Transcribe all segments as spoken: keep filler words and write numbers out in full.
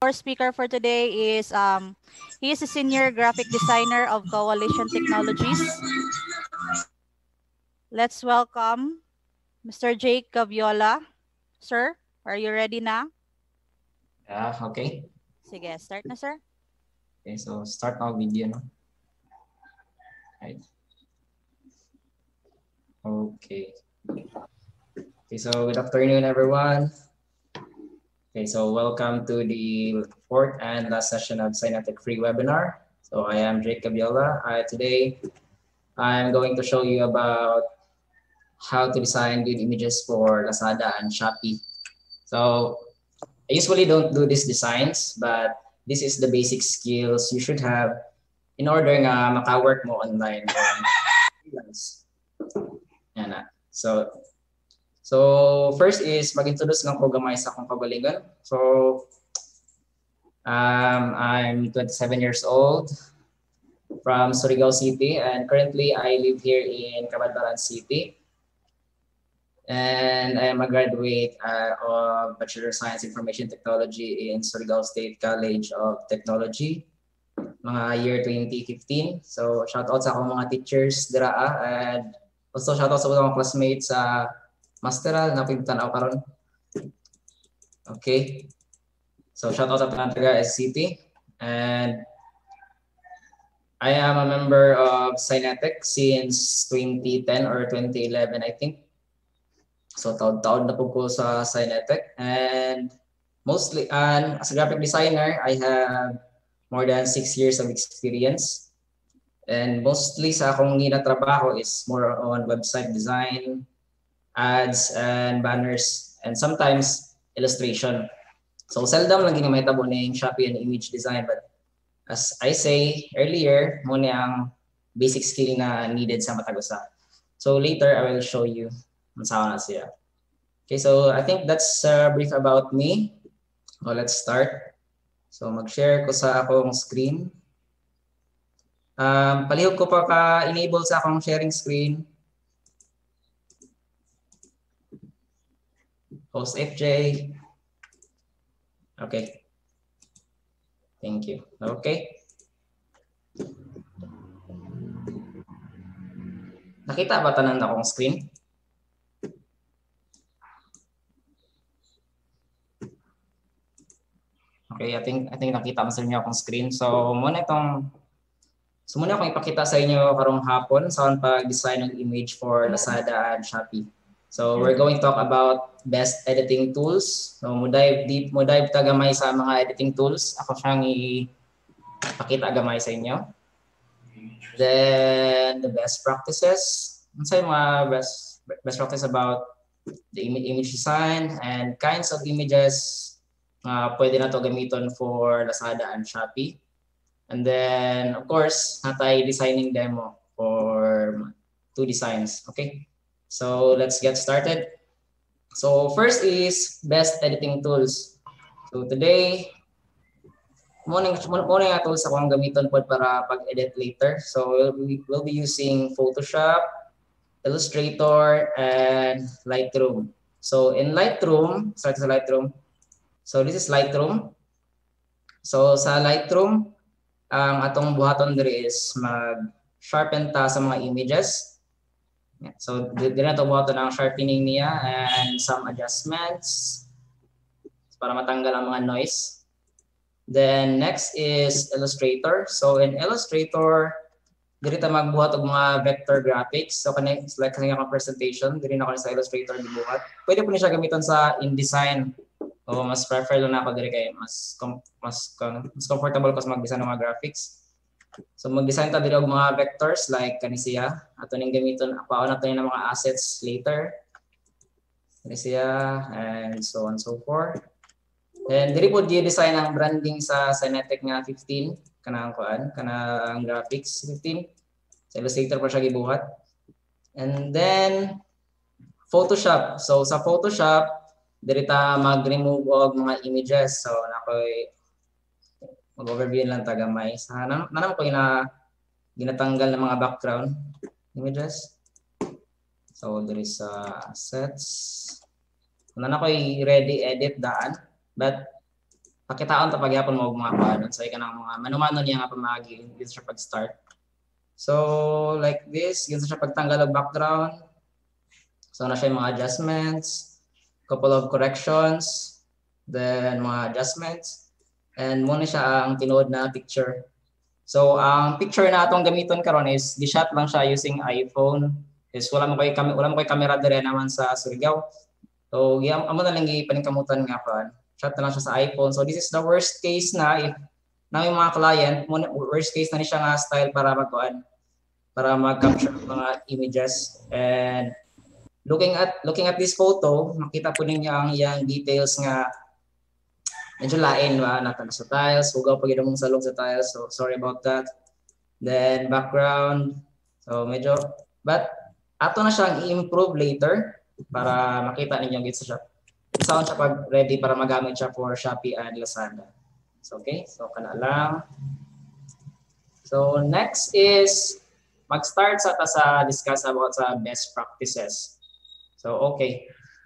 our speaker for today is um, he is a senior graphic designer of Coalition Technologies. Let's welcome Mister Jake Gaviola. Sir, are you ready na? Yeah, okay. Sige, start na, sir. Okay, so start our video, no? Right. Okay. Okay, so good afternoon, everyone. Okay, so welcome to the fourth and last session of Synatic Free Webinar. So I am Jake Gaviola. Uh, today, I'm going to show you about how to design good images for Lazada and Shopee. So I usually don't do these designs, but this is the basic skills you should have in order nga maka-work mo online. Yan na. So, so first is mag-introduce lang ko gamay sa akong kagalingan. So, um, I'm twenty-seven years old from Surigao City, and currently I live here in Cabanaturan City. And I am a graduate uh, of Bachelor of Science Information Technology in Surigao State College of Technology, mga year twenty fifteen. So shout out sa akong mga teachers dira, and also shout out sa mga classmates sa masteral na pinagtanaw karon. Okay. So shout out sa taga S C T, and I am a member of Synatic since twenty ten or twenty eleven, I think. So taon-taon na po ko sa Synatic, and mostly and as a graphic designer, I have more than six years of experience. And mostly sa akong ginatrabaho is more on website design, ads, and banners, and sometimes illustration. So seldom lang ginamahitabo na yung Shopee and image design, but as I say earlier, muna ang basic skill na needed sa matagusa. So later, I will show you na siya. Okay, so I think that's uh, brief about me. So let's start. So mag-share ko sa akong screen. Um, palihog ko pa ka-enable sa akong sharing screen. Host F J. Okay. Thank you. Okay. Nakita ba tanan akong screen? Okay, I think I think nakita mo sa inyo akong screen. So muna itong so muna akong ipakita sa inyo karong hapon sa pag-design ng image for Lazada and Shopee. So we're going to talk about best editing tools. So mo dive deep, mo dive ta gamay sa mga editing tools. Ako siyang ipakita gamay sa inyo. Then the best practices. Unsay mga best best practice about the image design and kinds of images Uh, pwede na to gamiton for Lazada and Shopee. And then, of course, natay designing demo for two designs. Okay, so let's get started. So first is best editing tools. So today, muna muna yung tools akong gamiton po para pag-edit later. So we'll be, we'll be using Photoshop, Illustrator, and Lightroom. So in Lightroom, start sa Lightroom. So this is Lightroom. So sa Lightroom, ang atong buhaton diri is mag-sharpen ta sa mga images. So diri na to buhaton ang sharpening niya and some adjustments para matanggal ang mga noise. Then next is Illustrator. So in Illustrator, diri ta magbuhat og mga vector graphics. So kanang like kanang akong presentation, diri na ko sa Illustrator gibuhat. Pwede po ni siya gamiton sa InDesign. O mas prefer lang na ako diri kay mas com mas mas comfortable ko sa mag-design ng mga graphics. So mag-design ta diri og mga vectors like kani siya. Ato ning gamiton paon nato ng mga assets later. Kani siya and so on and so forth. Then diri po gi-design ang branding sa Synatic nga fifteen kanang kuan kana ang graphics fifteen. Sa Illustrator pa siya gibuhat. And then Photoshop. So sa Photoshop diri ta mag-remove og mga images. So nakoy mag-overview lang ta gamay. Sa na naman ko ina ginatanggal ng mga background images. So diri sa assets. Na nakoy ready edit daan, but pakitaon ta pagyapon mo mga paano sa ka ng mga manumano niya nga pamagi dito siya pag-start. So like this, dito siya pagtanggal og background. So na siya mga adjustments, couple of corrections, then mga adjustments, and muna siya ang tinuod na picture. So ang picture na atong gamiton karon is gi-shot lang siya using iPhone. Is wala mo kay wala mo kay camera dire naman sa Surigao. So giyam amo na lang gipaningkamutan nga pa. Shot na lang siya sa iPhone. So this is the worst case na if na yung mga client, muna, worst case na ni siya nga style para magkuan para mag-capture ng mga images. And looking at looking at this photo, makita po ninyo ang iyang details nga medyo lain ba natag sa tiles, hugaw pag mong salog sa tiles. So sorry about that. Then background. So medyo but ato na siyang i-improve later para makita ninyo gid sa shop. Sound siya pag ready para magamit siya for Shopee and Lazada. So okay, so kana lang. So next is mag-start sa ta sa discuss about sa best practices. So okay.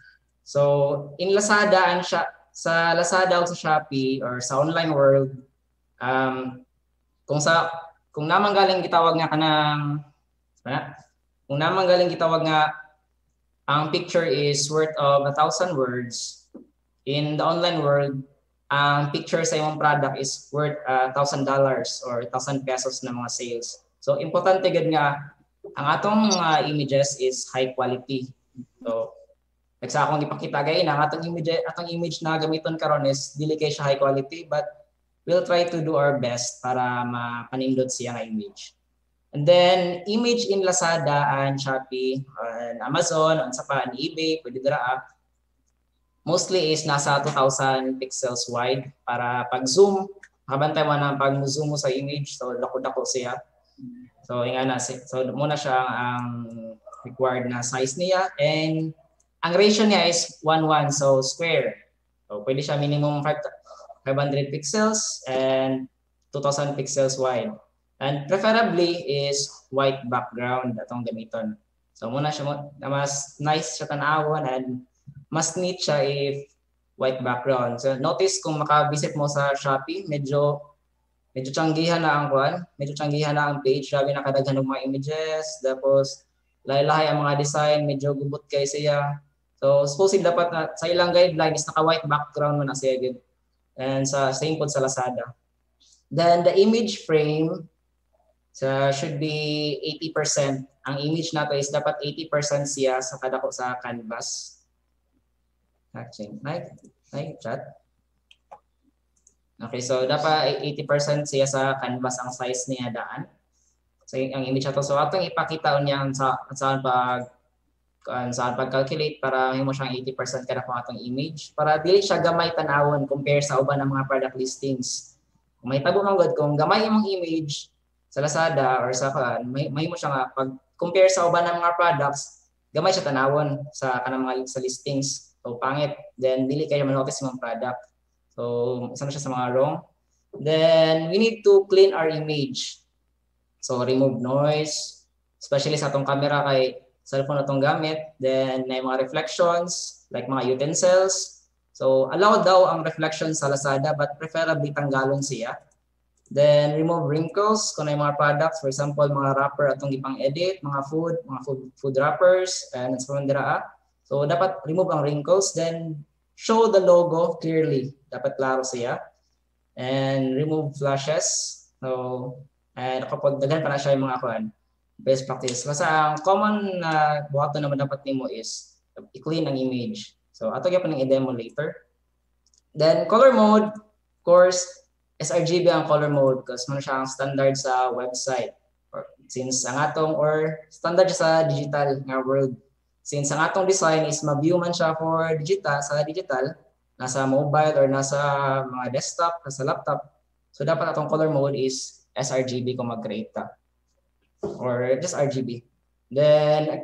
So in Lazada and siya sa Lazada o sa Shopee or sa online world, um kung sa kung namang galing gitawag nga kanang ano, kung namang galing gitawag nga ang picture is worth of a thousand words. In the online world, ang picture sa imong product is worth a thousand dollars or thousand pesos na mga sales. So importante gud nga ang atong uh, images is high quality. So like sa akong ipakita gay na atong image atong image na gamiton karon is dili kay siya high quality, but we'll try to do our best para mapanindot siya nga image. And then image in Lazada and Shopee and Amazon, and sa pa eBay, pwede dira mostly is nasa two thousand pixels wide para pag zoom, makabantay mo na pag zoom mo sa image, so dako-dako siya. So inga na so muna siya ang required na size niya, and ang ratio niya is one one, so square. So pwede siya minimum five hundred pixels and two thousand pixels wide. And preferably is white background atong gamiton. So muna siya na mas nice siya tanawon and mas neat siya if white background. So notice kung maka-visit mo sa Shopee, medyo medyo tiyanggihan na ang kuan, medyo tiyanggihan na ang page, sabi nakadaghan ng mga images, tapos lahi-lahi ang mga design, medyo gubot kay siya. So supposedly dapat na sa ilang guideline is naka-white background mo na siya gid. And sa same pod sa Lazada. Then the image frame so should be eighty percent. Ang image nato is dapat eighty percent siya sa kadako sa canvas. Actually, like, like chat. Okay, so dapat eighty percent siya sa canvas ang size niya daan. So ang image nato, so atong ipakita niya sa saan pag saan pag-calculate para himo siyang eighty percent kada kung atong image para dili siya gamay tan-awon compare sa uban ng mga product listings. Kung may tabo man gud kung gamay imong image sa Lazada or sa kan may may mo siya nga pag compare sa uban ng mga products gamay siya tanawon sa kanang mga sa listings, so pangit, then dili kayo ma-notice imong product, so isa na siya sa mga wrong. Then we need to clean our image, so remove noise, especially sa atong camera kay cellphone atong gamit. Then may mga reflections like mga utensils, so allow daw ang reflection sa Lazada but preferably tanggalon siya. Then remove wrinkles kung may mga products, for example mga wrapper atong ipang edit, mga food, mga food, food wrappers and sa mga. So dapat remove ang wrinkles, then show the logo clearly, dapat klaro siya. And remove flashes. So and kapag daghan pa na siya yung mga kuan, best practice. Kasi ang common na uh, buhaton naman dapat nimo is i-clean ang image. So ato gyapon ng i-demo later. Then color mode, of course, S R G B ang color mode kasi man siya ang standard sa website. Or since ang atong or standard sa digital nga world. Since ang atong design is ma-view man siya for digital, sa digital, nasa mobile or nasa mga desktop, nasa laptop. So dapat atong color mode is S R G B kung mag-create ta. Or just R G B. Then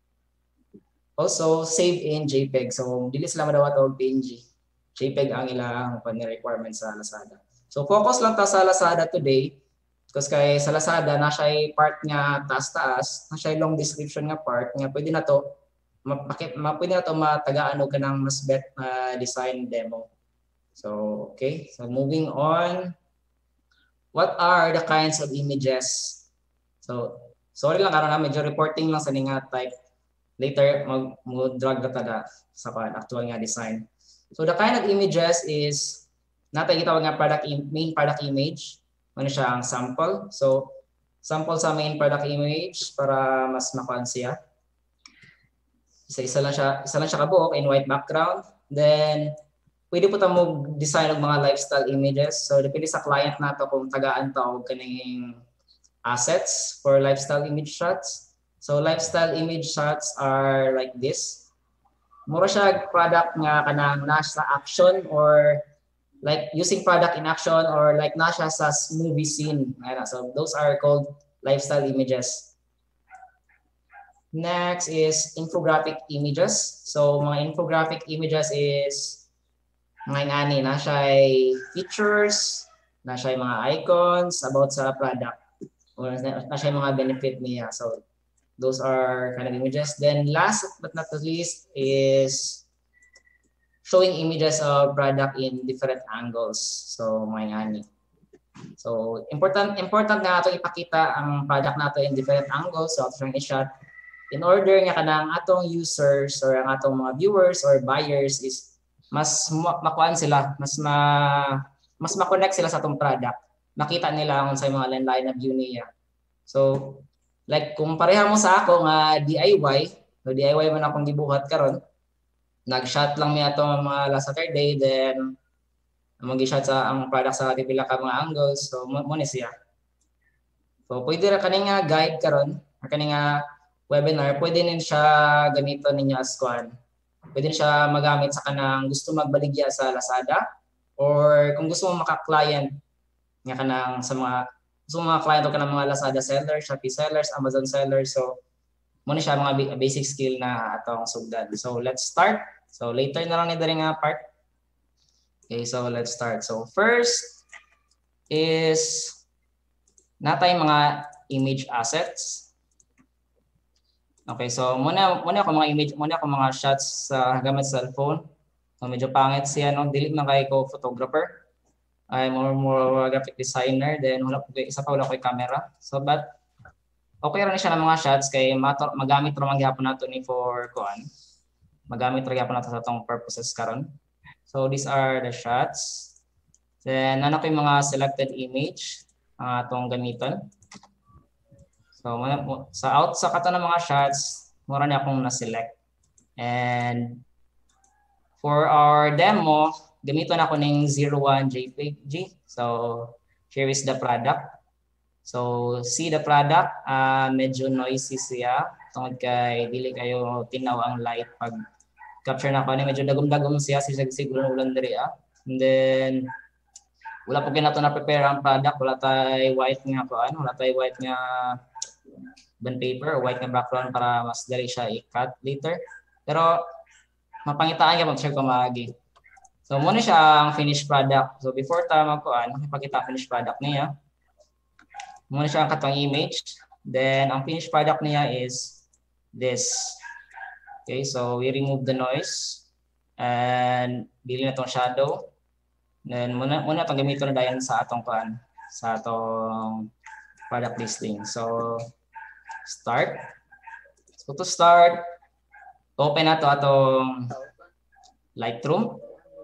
also save in JPEG. So dili sila madawat og P N G. JPEG ang ilang requirements sa Lazada. So focus lang ta sa Lazada today because kay sa Lazada na siya part nga taas-taas, na siya long description nga part nga pwede na to mapakit ma, pwede na to matagaan og kanang mas bet uh, design demo. So, okay. So, moving on. What are the kinds of images? So, sorry lang, karon na medyo reporting lang sa ninga type. Later, mag-drag na tada sa actual nga design. So, the kind of images is, natay gitawag nga product main product image. Ano siya ang sample. So, sample sa main product image para mas makuan siya. Isa-isa lang siya, isa lang siya kabuok in white background. Then, pwede po tamo design ng mga lifestyle images. So, depende sa client nato kung tagaan tawag kaning assets for lifestyle image shots. So, lifestyle image shots are like this. Mura siya product nga kanang nasa action or like using product in action or like nasa sa movie scene. So, those are called lifestyle images. Next is infographic images. So, mga infographic images is mga ngani, na siya features, na siya mga icons about sa product, or na siya mga benefit niya. So, those are kind of images. Then last but not the least is showing images of product in different angles. So, mga ngani. So, important important na atong ipakita ang product nato in different angles. So, atong i-shot in order nga kanang atong users or ang atong mga viewers or buyers is mas makuan sila, mas ma mas ma-connect sila sa atong product. Makita nila ang sa mga line na view niya. So, like kung pareha mo sa ako nga D I Y, so D I Y man akong gibuhat karon. Nag-shot lang mi ato mga last Saturday, then mag-shot sa ang product sa pila ka mga angles. So, mo ni siya. So, pwede ra kani nga guide karon, kani nga webinar, pwede nin siya gamiton ninyo as kuan. Pwede siya magamit sa kanang gusto magbaligya sa Lazada or kung gusto mo maka-client nga kanang sa mga gusto mo mga client o kanang mga Lazada sellers, Shopee sellers, Amazon sellers. So, muna siya mga basic skill na atong sugdan. So, let's start. So, later na lang ni diri nga part. Okay, so let's start. So, first is natay mga image assets. Okay, so muna muna ako mga image, muna ako mga shots sa gamit cellphone. So medyo pangit siya, no? Dili man kay ko photographer. I'm more more graphic designer, then wala ko isa pa wala ko camera. So but okay ra ni siya ng mga shots kay magamit ra man gyapon nato ni for kuan. Magamit ra gyapon nato sa tong purposes karon. So these are the shots. Then ano ko yung mga selected image ang atong gamiton. So, sa out sa kato ng mga shots, mura na akong na-select. And for our demo, gamiton ako ng zero one J P G. So, here is the product. So, see the product, uh, medyo noisy siya. Tungod kay dili kayo tinaw ang light pag capture na ko ni medyo dagom-dagom siya siguro siguro ulan diri ah. And then wala po kinato na prepare ang product, wala tay white nga po ano, wala tay white nga bond paper or white nga background para mas dali siya i-cut later. Pero mapangitaan ka mag-share ko maagi. So muna siya ang finished product. So before ta magkuan, ipakita finished product niya. Muna siya ang katong image. Then ang finished product niya is this. Okay, so we remove the noise and bili na tong shadow. Then muna muna itong gamitin na dayon sa atong kuan, sa atong product listing. So start. So to start, open na to atong Lightroom.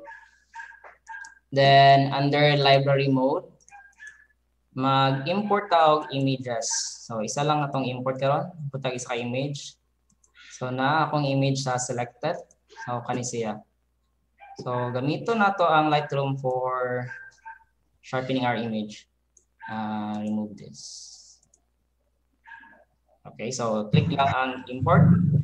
Then under library mode, mag-import ta og images. So isa lang atong import karon, putag isa ka image. So na akong image sa selected. So kani siya. So gamito na to ang Lightroom for sharpening our image. Uh, remove this. Okay, so click lang ang import.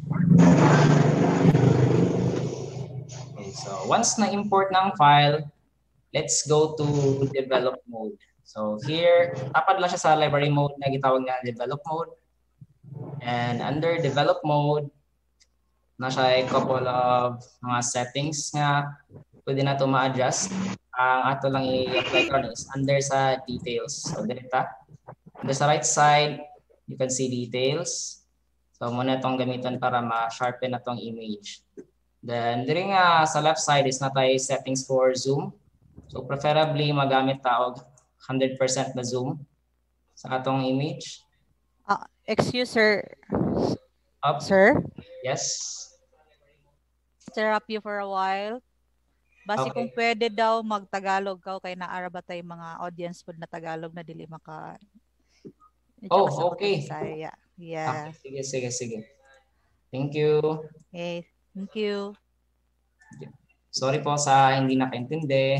Okay, so once na import ng file, let's go to develop mode. So here, tapad lang siya sa library mode na gitawag nga develop mode. And under develop mode, na siya a couple of mga settings nga pwede na ito ma-adjust. Ang ato lang i-apply ko is under sa details. So dito, under sa right side, you can see details. So muna itong gamitan para ma-sharpen na itong image. Then dito nga sa left side is na tayo settings for zoom. So preferably magamit taog one hundred percent na zoom sa atong image. Uh, excuse sir. Up. Sir? Yes. Interrupt you for a while. Basi Okay. kung pwede daw magtagalog ka kay naara ba tay mga audience pod na Tagalog na dili maka Oh, makasabot okay. ng Bisaya. Yeah. Okay, sige, sige, sige. Thank you. Okay. Thank you. Sorry po sa hindi nakaintindi.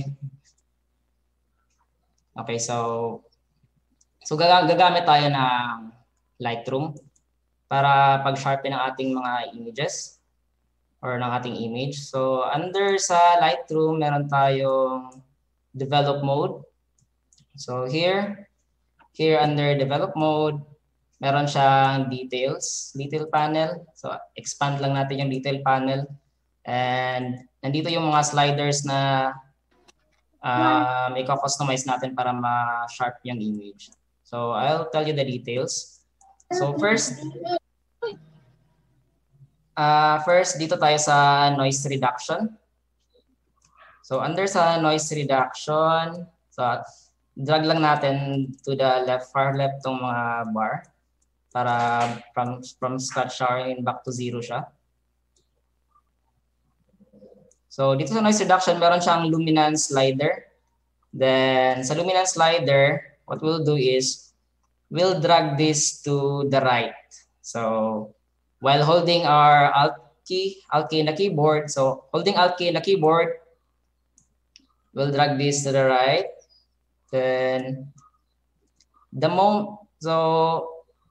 Okay, so so gag gagamit tayo ng Lightroom para pag-sharpen ang ating mga images or ng ating image. So under sa Lightroom, meron tayong develop mode. So here, here under develop mode, meron siyang details, detail panel. So expand lang natin yung detail panel. And nandito yung mga sliders na uh, may customize natin para ma-sharp yung image. So I'll tell you the details. So first, uh, first dito tayo sa noise reduction. So under sa noise reduction, so drag lang natin to the left, far left tong mga bar para from from scratch showering back to zero siya. So dito sa noise reduction, meron siyang luminance slider. Then sa luminance slider, what we'll do is we'll drag this to the right. So while holding our Alt key, Alt key in the keyboard, so holding Alt key in the keyboard, we'll drag this to the right. Then the moment, so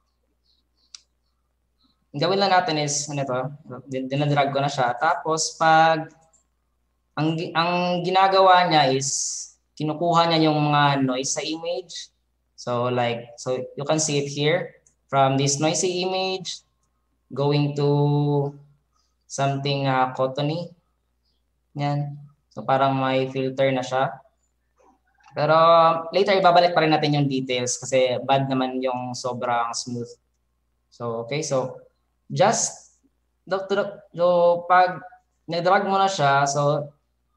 gawin lang natin is ano to, dinadrag ko na siya. Tapos pag ang ang ginagawa niya is kinukuha niya yung mga noise sa image. So like so you can see it here from this noisy image going to something uh, cottony. Yan. So parang may filter na siya. Pero later ibabalik pa rin natin yung details kasi bad naman yung sobrang smooth. So okay, so just the, the, the pag nag-drag mo na siya, so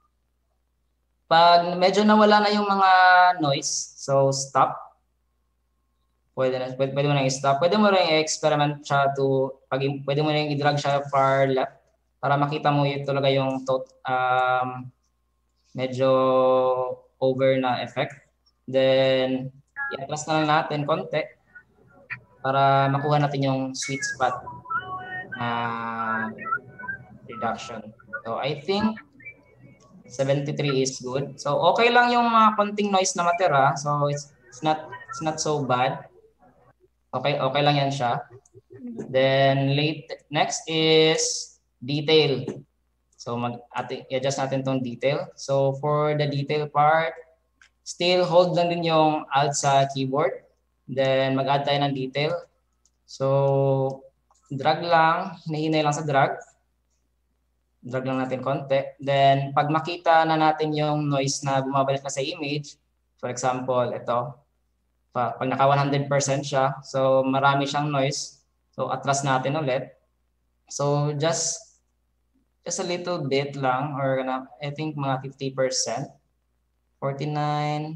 pag medyo nawala na yung mga noise, so stop. Pwede na pwede, pwede mo nang i-stop. Pwede mo ring i-experiment siya to pag pwede mo ring i-drag siya far left para makita mo yung talaga yung tot, um medyo over na effect. Then i-adjust na lang natin konti para makuha natin yung sweet spot uh, reduction. So I think seventy-three is good. So okay lang yung mga konting noise na matira. So it's, it's not it's not so bad. Okay, okay lang yan siya. Then late next is detail. So mag i-adjust natin tong detail. So for the detail part, still hold lang din yung Alt sa keyboard. Then mag-add tayo ng detail. So drag lang, hinahinay lang sa drag. Drag lang natin konti. Then, pag makita na natin yung noise na bumabalik na sa image, for example, ito, pag naka one hundred percent siya, so marami siyang noise, so atras natin ulit. So, just, just a little bit lang, or I think mga fifty percent, forty-nine,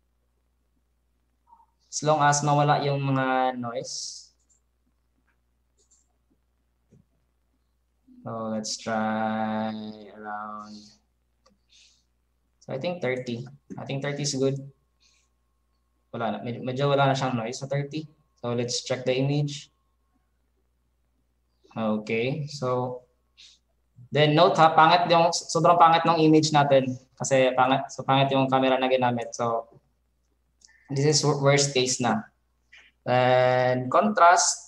as long as mawala yung mga noise. So let's try around, so I think thirty. I think thirty is good. Wala na, med medyo wala na siyang noise sa thirty. So let's check the image. Okay, so then note ha, pangit yung, sobrang pangit ng image natin kasi pangit, so pangit yung camera na ginamit. So this is worst case na. Then contrast.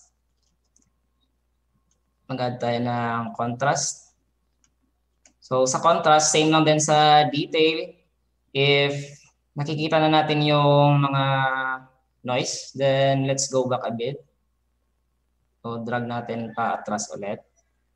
Mag-add tayo ng contrast. So sa contrast, same lang din sa detail. If nakikita na natin yung mga noise, then let's go back a bit. So drag natin pa atras ulit.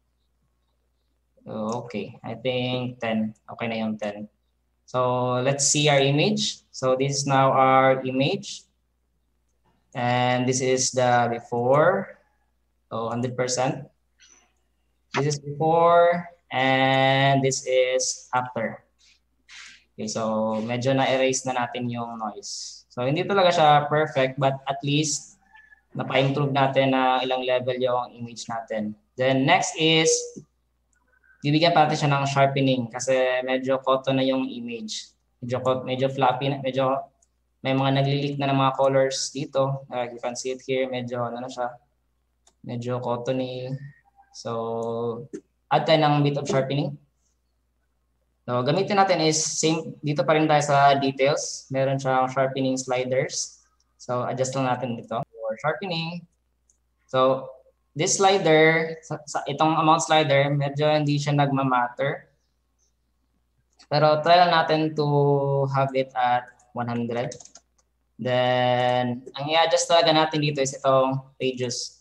Okay, I think ten. Okay na yung ten. So let's see our image. So this is now our image. And this is the before. So one hundred percent. This is before and this is after. Okay, so medyo na-erase na natin yung noise. So hindi talaga siya perfect, but at least napa-improve natin na ilang level yung image natin. Then next is, bibigyan pa natin siya ng sharpening kasi medyo koto na yung image. Medyo, medyo floppy, na, medyo may mga naglilik na ng mga colors dito. Uh, you can see it here, medyo ano na siya, medyo cottony. So, add tayo ng bit of sharpening. So, gamitin natin is same, dito pa rin tayo sa details. Meron siyang sharpening sliders. So, adjust lang natin dito for sharpening. So, this slider, sa, sa, itong amount slider, medyo hindi siya nagmamatter. Pero try lang natin to have it at one hundred. Then, ang i-adjust talaga natin dito is itong radius.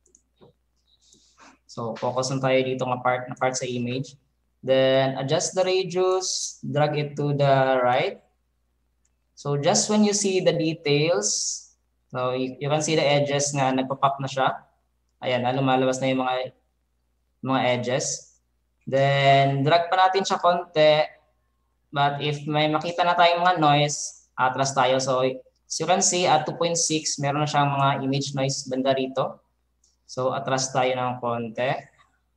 So, focus lang tayo dito na part, na part sa image. Then, adjust the radius, drag it to the right. So, just when you see the details, so you, you can see the edges nga, nagpa-pop na siya. Ayan, lumalabas na yung mga, mga edges. Then, drag pa natin siya konti. But if may makita na tayong mga noise, atras tayo. So, as you can see, at two point six, meron na siyang mga image noise banda rito. So, atras tayo ng konti.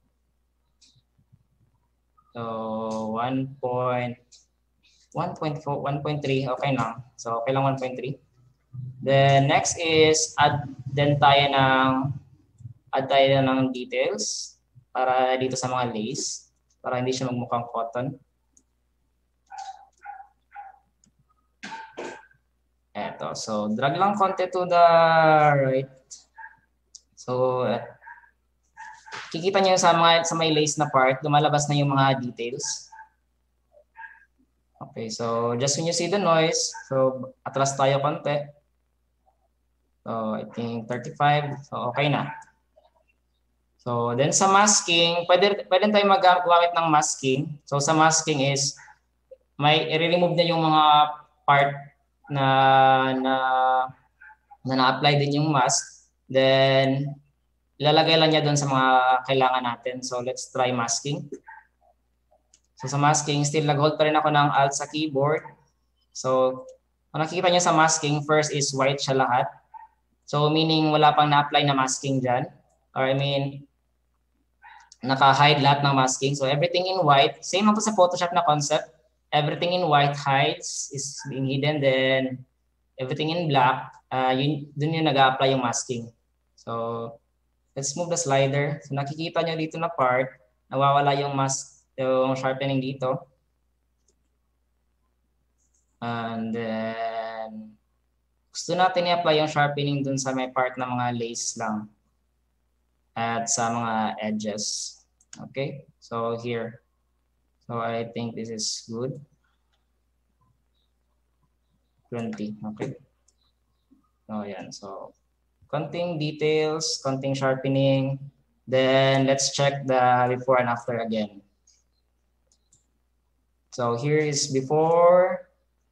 So, one point four, one point three, okay lang. So, okay lang one point three. Then, next is, add din tayo ng, add tayo ng details para dito sa mga lace, para hindi siya magmukhang cotton. Eto, so, drag lang konti to the right. So, kikita niyo sa mga sa may lace na part, lumalabas na yung mga details. Okay, so just when you see the noise, so atras tayo konti. So I think thirty-five, so okay na. So then sa masking, pwede pwede tayong maggamit ng masking. So sa masking is may i-remove na yung mga part na na na na-apply din yung mask. Then ilalagay lang niya doon sa mga kailangan natin. So, let's try masking. So, sa masking, still nag-hold pa rin ako ng Alt sa keyboard. So, kung nakikita niyo sa masking, first is white siya lahat. So, meaning wala pang na-apply na masking dyan. Or I mean, naka-hide lahat ng masking. So, everything in white. Same lang po sa Photoshop na concept. Everything in white hides is being hidden. Then, everything in black, uh, yun, dun yung nag-apply yung masking. So, let's move the slider. So nakikita nyo dito na part, nawawala yung mask, yung sharpening dito. And then, gusto natin i-apply yung sharpening dun sa may part na mga lace lang. At sa mga edges. Okay, so here. So I think this is good. twenty, okay. So yan, so konting details, konting sharpening. Then let's check the before and after again. So here is before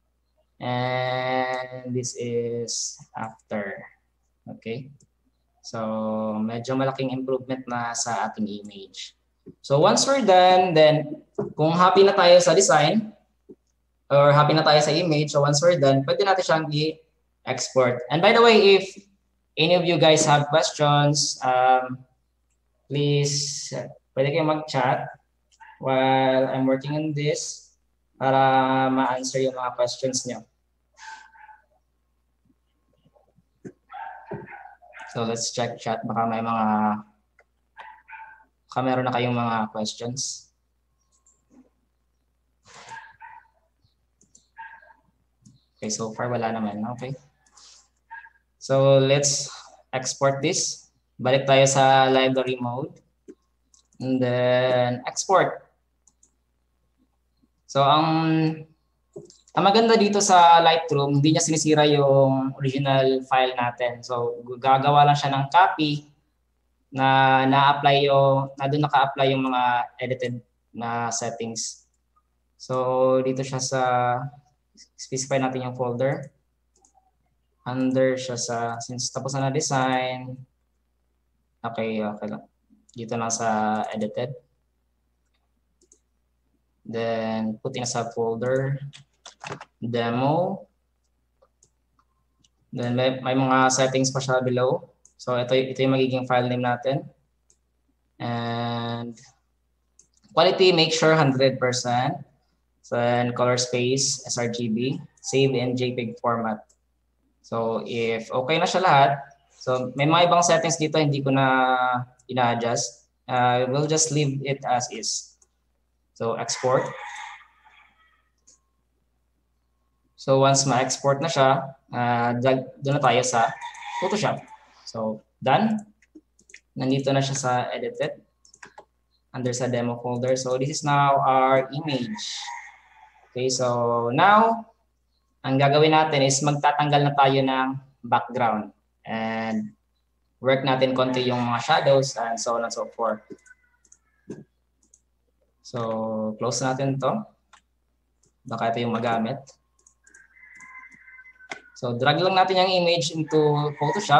and this is after. Okay. So medyo malaking improvement na sa ating image. So once we're done, then kung happy na tayo sa design or happy na tayo sa image, so once we're done, pwede natin siyang i-export. And by the way, if any of you guys have questions, um, please, pwede kayong mag-chat while I'm working on this para ma-answer yung mga questions nyo. So let's check chat. Baka may mga, baka meron na kayong mga questions. Okay, so far wala naman. Okay. So let's export this. Balik tayo sa library mode. And then export. So ang, ang maganda dito sa Lightroom, hindi niya sinisira yung original file natin. So gagawa lang siya ng copy na na-apply yung, na doon naka-apply yung mga edited na settings. So dito siya sa, specify natin yung folder. Under siya sa, since tapos na na-design, okay, okay lang. Dito lang sa edited. Then, put in a subfolder. demo. Then may, may mga settings pa siya below. So ito, ito yung magiging file name natin. And quality, make sure one hundred percent. Then color space, sRGB, save in JPEG format. So if okay na siya lahat, so may mga ibang settings dito hindi ko na ina-adjust. Uh, we'll just leave it as is. So export. So once ma-export na siya, uh, doon na tayo sa Photoshop. So done. Nandito na siya sa edited under sa demo folder. So this is now our image. Okay, so now ang gagawin natin is magtatanggal na tayo ng background and work natin konti yung mga shadows and so on and so forth. So close natin to. Baka ito yung magamit. So drag lang natin yung image into Photoshop.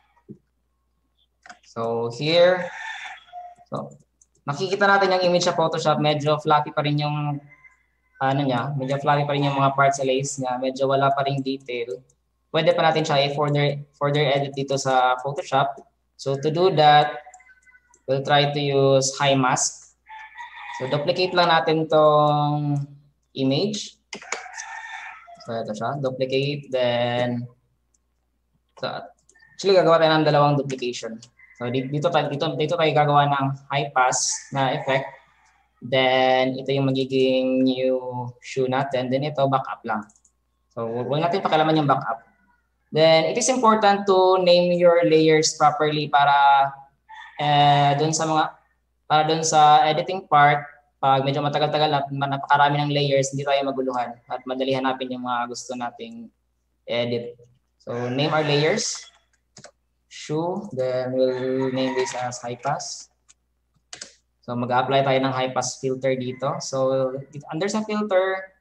So here, so makikita natin yung image sa Photoshop, medyo fluffy pa rin yung ano niya, medyo fluffy pa rin yung mga parts sa lace niya, medyo wala pa rin detail. Pwede pa natin siya i-further further edit dito sa Photoshop. So to do that, we'll try to use high mask. So duplicate lang natin tong image. So ito siya, duplicate, then so, actually gagawa tayo ng dalawang duplication. So dito tayo dito dito tayo gagawa ng high pass na effect. Then ito yung magiging new shoe natin, then ito backup lang. So huwag natin pakialaman yung backup. Then it is important to name your layers properly para eh, doon sa mga para doon sa editing part. Pag medyo matagal-tagal at napakarami ng layers, hindi tayo maguluhan at madali hanapin yung mga gusto nating edit. So name our layers. Shoe, then we'll name this as high pass. So mag-apply tayo ng high pass filter dito. So under sa filter,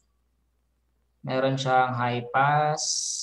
meron siyang high pass.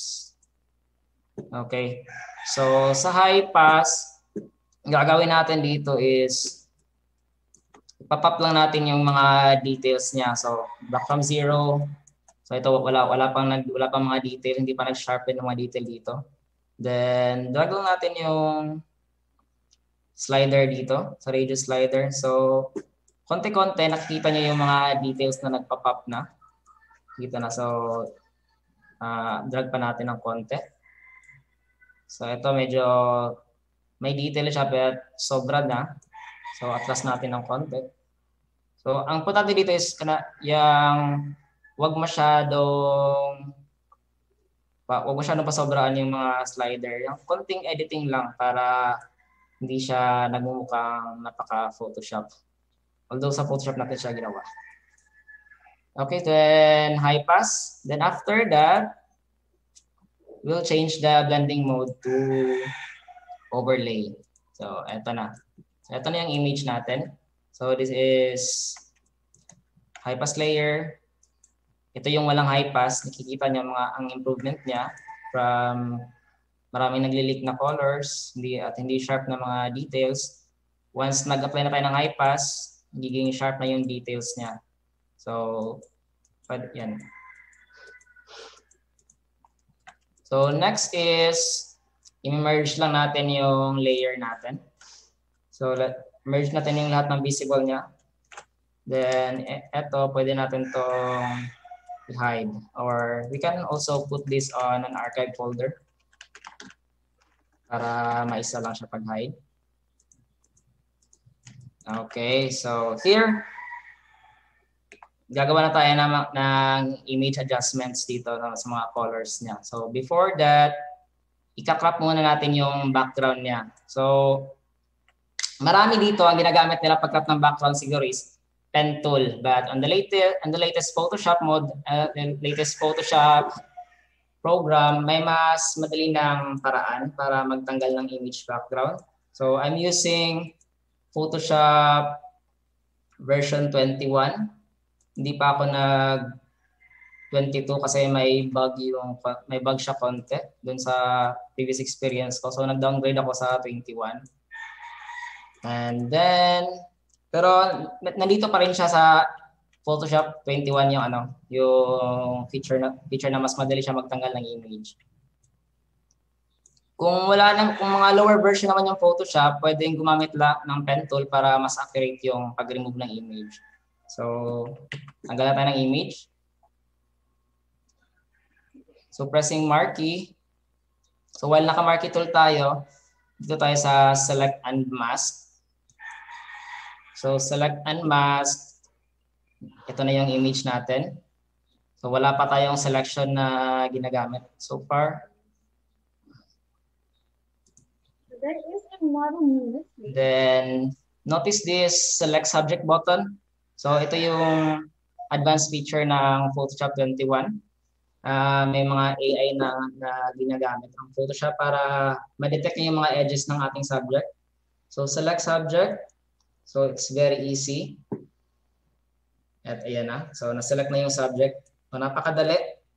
Okay. So sa high pass, gagawin natin dito is ipapop lang natin yung mga details niya. So back from zero. So ito wala wala pang nag wala pang mga detail, hindi pa nag-sharpen ng mga detail dito. Then drag lang natin yung slider dito, sa radius slider. So konti-konti nakikita niyo yung mga details na nagpa-pop na. Dito na. So uh, drag pa natin ng konti. So ito medyo may detail siya pero sobra na. So atlas natin ng konti. So ang importante dito is kana yung wag masyadong pa wag masyadong pasobraan yung mga slider. Yung konting editing lang para hindi siya nagmumukhang napaka-Photoshop. Although sa Photoshop natin siya ginawa. Okay, then high pass. Then after that, we'll change the blending mode to overlay. So eto na. So ito na yung image natin. So this is high pass layer. Ito yung walang high pass. Nakikita niyo mga ang improvement niya from maraming nagli-leak na colors hindi, at hindi sharp na mga details. Once nag-apply na tayo ng high pass, nagiging sharp na yung details niya. So, yan. So next is i-merge lang natin yung layer natin. So let merge natin yung lahat ng visible niya. Then eto pwede natin tong hide, or we can also put this on an archive folder para maisa lang siya pag-hide. Okay, so here gagawa na tayo ng, ng image adjustments dito no, sa mga colors niya. So before that, ika-crop muna natin yung background niya. So marami dito ang ginagamit nila pag-crop ng background siguro is pen tool. But on the latest, on the latest Photoshop mode, uh, the latest Photoshop program, may mas madali ng paraan para magtanggal ng image background. So I'm using Photoshop version twenty-one. Hindi pa ako nag twenty-two kasi may bug yung may bug siya konti dun sa previous experience ko. So nag-downgrade ako sa twenty-one. And then pero nandito pa rin siya sa Photoshop twenty-one yung ano, yung feature na feature na mas madali siya magtanggal ng image. Kung wala nang kung mga lower version naman yung Photoshop, pwedeng gumamit lang ng pen tool para mas accurate yung pag-remove ng image. So, tanggalan tayo ng image. So, pressing marquee. So, while naka-marquee tool tayo, dito tayo sa select and mask. So, select and mask. Ito na yung image natin. So, wala pa tayong selection na ginagamit so far. Then, notice this select subject button. So, ito yung advanced feature ng Photoshop twenty-one. Uh, may mga A I na, na ginagamit ang Photoshop para ma-detect niya yung mga edges ng ating subject. So, select subject. So, it's very easy. At ayan na. So, na-select na yung subject. So, napakadali.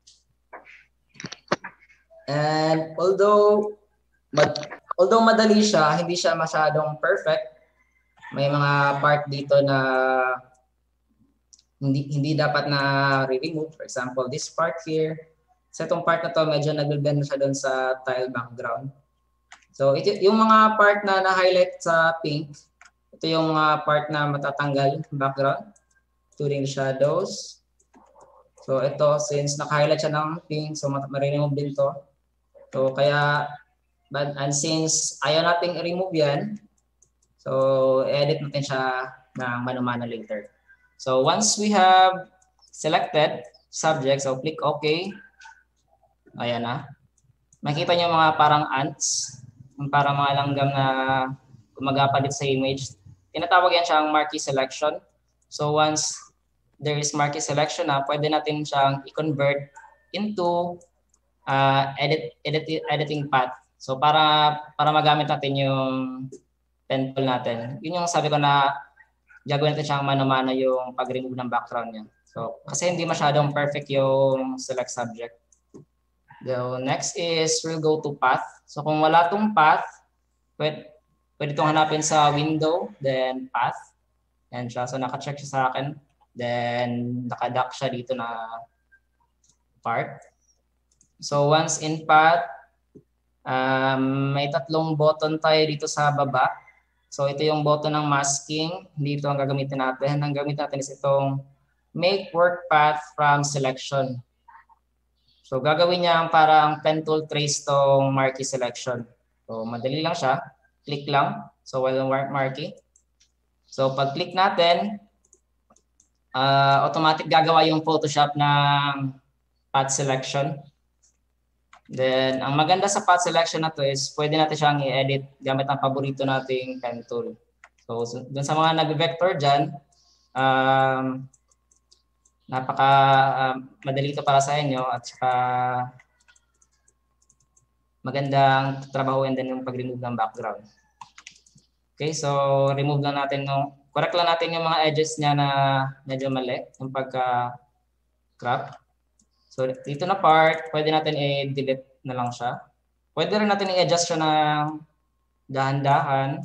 And although, but, although madali siya, hindi siya masyadong perfect. May mga part dito na hindi hindi dapat na re-remove. For example, this part here. Sa itong part na to, medyo nag-blend na siya doon sa tile background. So, ito, yung mga part na na-highlight sa pink, ito yung mga part na matatanggal background. Including the shadows. So ito, since naka-highlight siya ng pink, so ma-remove din to. So kaya, but, and since ayaw nating i-remove yan, so edit natin siya ng mano-mano later. So once we have selected subject, so click OK. Ayan na. Makita niyo mga parang ants, parang mga langgam na gumagapa dito sa image. Tinatawag yan siyang marquee selection. So once there is marquee selection na, pwede natin siyang i-convert into uh, edit, edit, editing path. So para para magamit natin yung pen tool natin. Yun yung sabi ko na gagawin natin siyang mano-mano yung pag-remove ng background niya. So kasi hindi masyadong perfect yung select subject. So next is we'll go to path. So kung wala tong path, pwede, pwede itong hanapin sa window, then path. And siya, so naka-check siya sa akin. Then, nakadock siya dito na part. So, once in path, um, may tatlong button tayo dito sa baba. So, ito yung button ng masking. Dito ang gagamitin natin. Ang gagamitin natin is itong make work path from selection. So, gagawin niya ang parang pen tool trace tong marquee selection. So, madali lang siya. Click lang. So, while marquee. So, pag-click natin, Uh, automatic gagawa yung Photoshop ng path selection. Then, ang maganda sa path selection na to is pwede natin siyang i-edit gamit ang paborito nating pen tool. So, dun sa mga nag-vector dyan, um, napaka uh, madali ito para sa inyo at saka magandang trabahuin din yung pag-remove ng background. Okay, so remove lang natin no. Correct lang natin yung mga edges niya na medyo mali, yung pagka-crop. So, dito na part, pwede natin i-delete na lang siya. Pwede rin natin i-adjust siya ng dahan-dahan.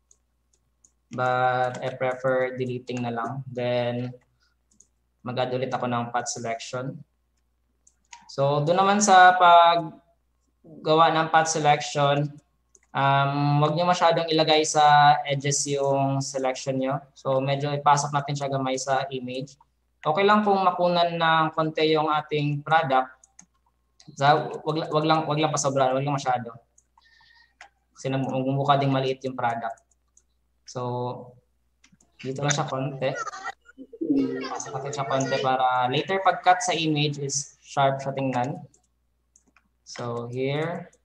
But I prefer deleting na lang. Then, mag-add ulit ako ng path selection. So, doon naman sa paggawa ng path selection, Um, wag niyo masyadong ilagay sa edges yung selection niyo. So medyo ipasok natin siya gamay sa image. Okay lang kung makunan ng konti yung ating product. So, wag, wag lang wag lang pasobra, wag lang masyado. Kasi magmumukha ding maliit yung product. So dito lang siya konti. Pasok natin siya konti para later pag-cut sa image is sharp siya tingnan. So here,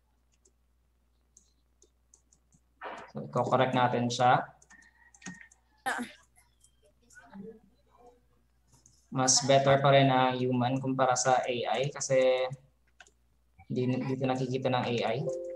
so, i-correct natin siya. Mas better pa rin ang human kumpara sa A I kasi hindi dito nakikita ng A I.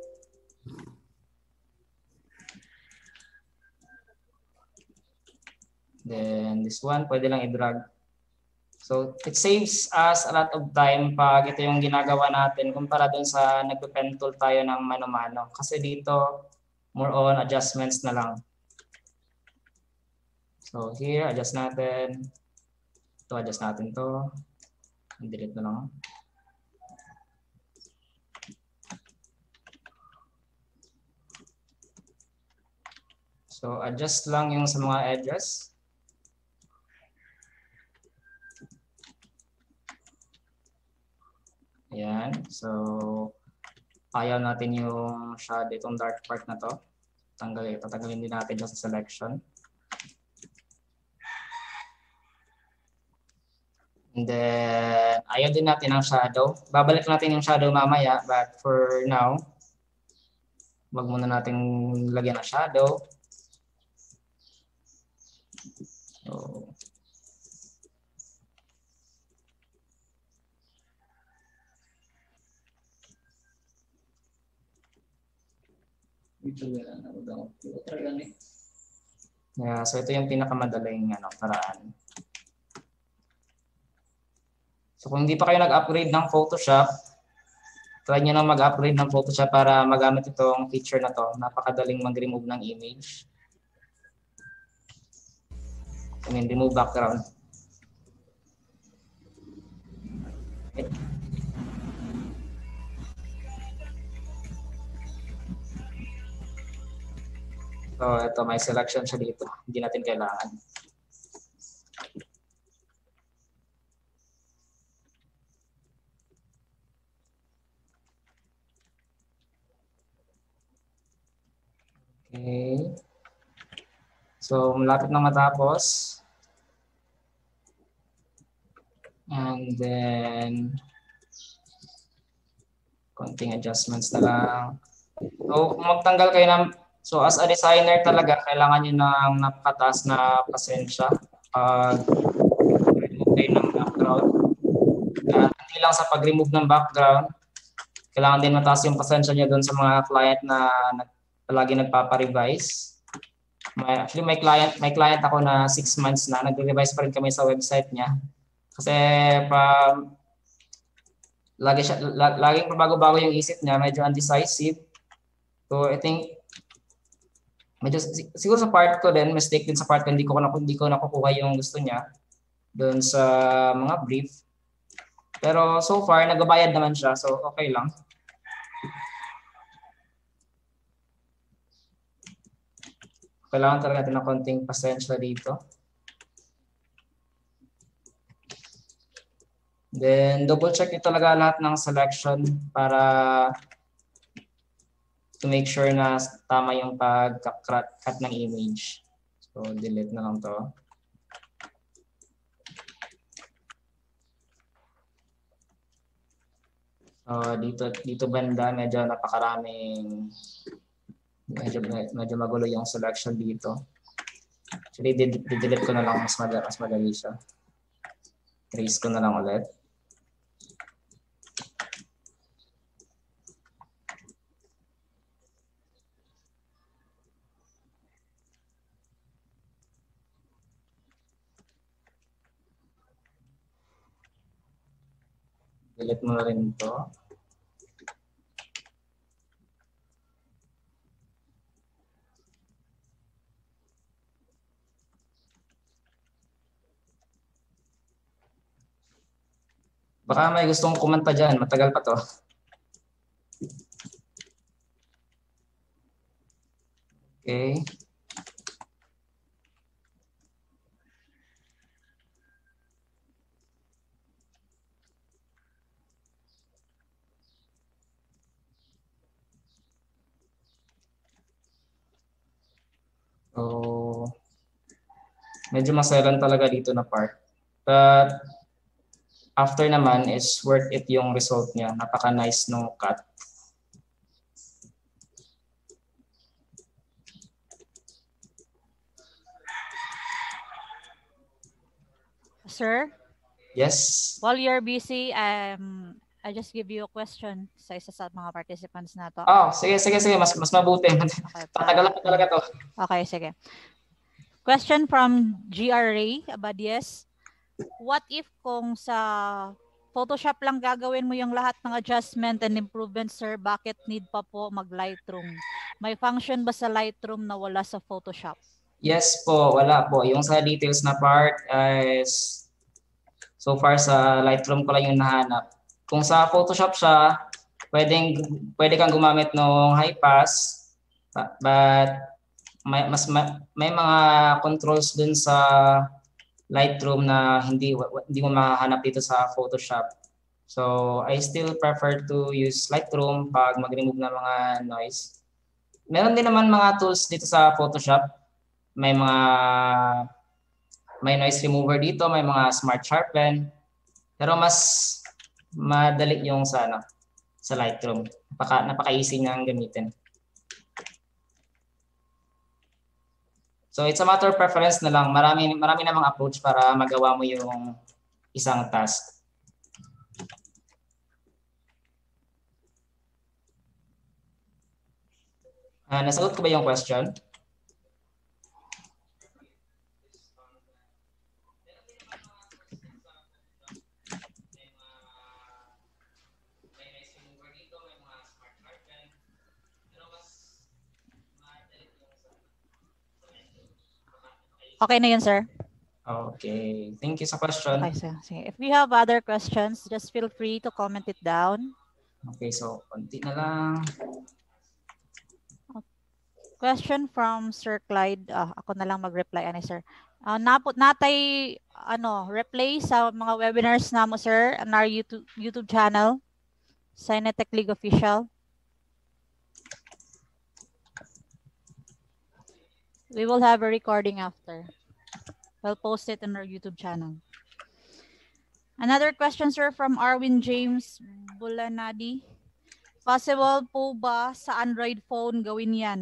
Then this one, pwede lang i-drag. So it saves us a lot of time pag ito yung ginagawa natin kumpara dun sa nagpe-pen tool tayo ng mano-mano. Kasi dito, more on adjustments na lang. So here, adjust natin. Ito, adjust natin to. Delete na lang. So, adjust lang yung sa mga edges. Ayan. So, ayaw natin yung shadow, itong dark part na to. Tanggalin, tatanggalin din natin dyan sa selection. And then, ayaw din natin ang shadow. Babalik natin yung shadow mamaya, but for now, wag muna natin lagyan ng shadow. So, yeah, so ito yung pinakamadaling ano, paraan. So kung hindi pa kayo nag-upgrade ng Photoshop, try nyo na mag-upgrade ng Photoshop para magamit itong feature na to. Napakadaling mag-remove ng image. I mean, remove background. Okay. So ito, may selection siya dito. Hindi natin kailangan. Okay. So, malapit na matapos. And then, konting adjustments na lang. So, kung magtanggal kayo ng, so as a designer talaga, kailangan nyo ng napakataas na pasensya. Pag remove kayo ng background. Uh, hindi lang sa pag-remove ng background, kailangan din mataas yung pasensya nyo doon sa mga client na palagi nagpapa-revise. May, actually, may client, may client ako na six months na, nag-revise pa rin kami sa website niya. Kasi pa, lagi siya, laging pabago-bago yung isip niya, medyo undecisive. So, I think, medyo, siguro sa part ko din, mistake din sa part ko, hindi ko, hindi ko nakukuha yung gusto niya doon sa mga brief. Pero so far, nagabayad naman siya, so okay lang. Kailangan talaga natin ng konting pasensya dito. Then, double check nyo talaga lahat ng selection para to make sure na tama yung pag-cut ng image. So, delete na lang to. So, dito, dito banda, medyo napakaraming, medyo, medyo magulo yung selection dito. Actually, di-delete ko na lang, mas madali, mas madali siya. Trace ko na lang ulit. Delete mo na rin ito. Baka may gustong kumanta dyan. Matagal pa to. Okay. So, medyo maselan talaga dito na part. But, after naman is worth it yung result niya. Napaka-nice nung cut. Sir? Yes? While you're busy, um, I just give you a question sa isa sa mga participants na to. Oh, sige, sige, sige. Mas, mas mabuti. Okay, Patagalan ko talaga to. Okay, sige. Question from G R Ray Abadies. What if kung sa Photoshop lang gagawin mo yung lahat ng adjustment and improvement, sir, bakit need pa po mag-Lightroom? May function ba sa Lightroom na wala sa Photoshop? Yes po, wala po. Yung sa details na part is So far sa Lightroom ko lang yung nahanap. Kung sa Photoshop siya, pwedeng pwede kang gumamit ng high pass, but may mas may mga controls dun sa Lightroom na hindi hindi mo mahanap dito sa Photoshop. So I still prefer to use Lightroom pag mag-remove ng mga noise. Meron din naman mga tools dito sa Photoshop. May mga may noise remover dito, may mga smart sharpen. Pero mas madali yung sa ano, sa Lightroom. Napaka napaka-easy niyang gamitin. So it's a matter of preference na lang. Marami marami namang approach para magawa mo yung isang task. Uh, nasagot ko ba yung question? Okay na yun, sir. Okay. Thank you sa question. Okay, sir. Sige. If we have other questions, just feel free to comment it down. Okay, so konti na lang. Question from Sir Clyde. Uh, ako na lang mag-reply, ano, sir. Uh, napot natay ano, replay sa mga webinars namo, sir, on our YouTube YouTube channel, Cynetech League Official. We will have a recording after. We'll post it on our YouTube channel. Another question, sir, from Arwin James Bulanadi. Possible po ba sa Android phone gawin yan?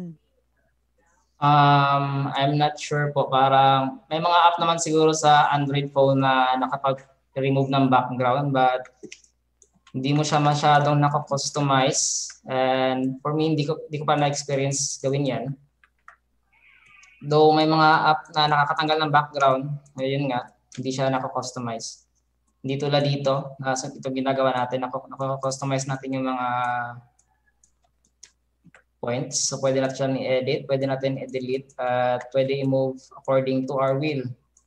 Um, I'm not sure po. Parang may mga app naman siguro sa Android phone na nakapag-remove ng background, but hindi mo siya masyadong nakakustomize. And for me, hindi ko, hindi ko pa na-experience gawin yan. Though may mga app na nakakatanggal ng background, ayun nga, hindi siya nakakustomize. Hindi tulad dito, na ito ginagawa natin, nakakustomize natin yung mga points. So pwede natin siya i-edit, pwede natin i-delete, at pwede i-move according to our will.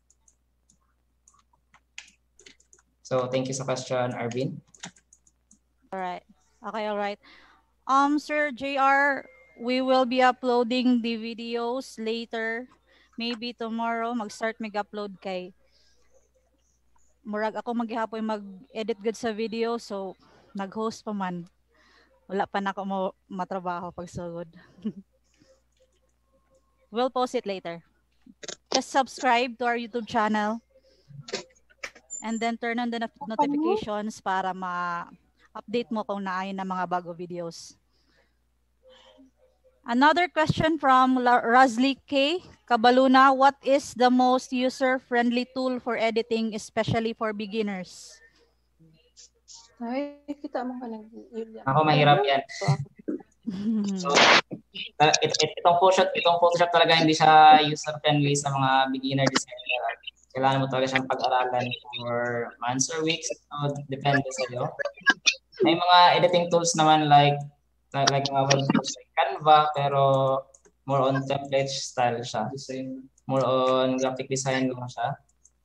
So thank you sa question, Arvin. All right. Okay, all right. Um, Sir J R, we will be uploading the videos later. Maybe tomorrow, mag-start mag-upload kay murag ako maghihapoy mag-edit good sa video, so nag-host pa man. Wala pa na ako mo matrabaho pag sugod. We'll post it later. Just subscribe to our YouTube channel and then turn on the not notifications para ma-update mo kung naayon na mga bago videos. Another question from Razli K. Kabaluna, what is the most user-friendly tool for editing, especially for beginners? Ay, kita mo ka nag Ako mahirap yan. So, it, it, itong Photoshop, itong Photoshop talaga hindi siya user-friendly sa mga beginner designer. Kailangan mo talaga siyang pag-aralan for months or weeks. So, depende sa iyo. May mga editing tools naman like like, like mga web tools like Canva, pero more on template style siya. More on graphic design lang siya.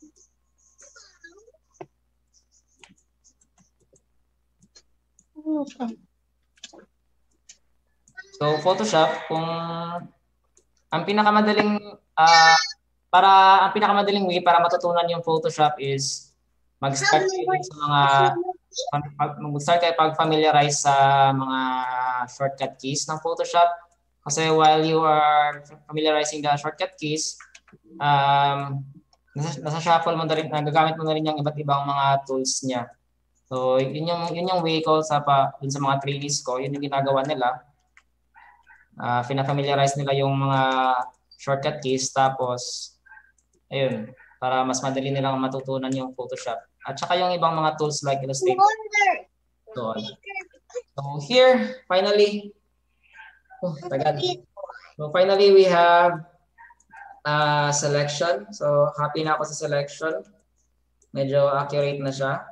So Photoshop, kung ang pinakamadaling uh, para ang pinakamadaling way para matutunan yung Photoshop is mag-start kayo sa mga mag-start kayo pag-familiarize sa mga shortcut keys ng Photoshop. Kasi while you are familiarizing the shortcut keys, um, nasa, nasa shuffle mo na rin, nagagamit mo na rin yung iba't ibang mga tools niya. So yun yung yun yung way ko sa pa dun sa mga trainees ko, yun yung ginagawa nila. Uh, fina-familiarize nila yung mga shortcut keys, tapos ayun, para mas madali nilang matutunan yung Photoshop. At saka yung ibang mga tools like Illustrator. So, so here, finally, oh, tagal. So finally, we have uh, selection. So happy na ako sa selection. Medyo accurate na siya.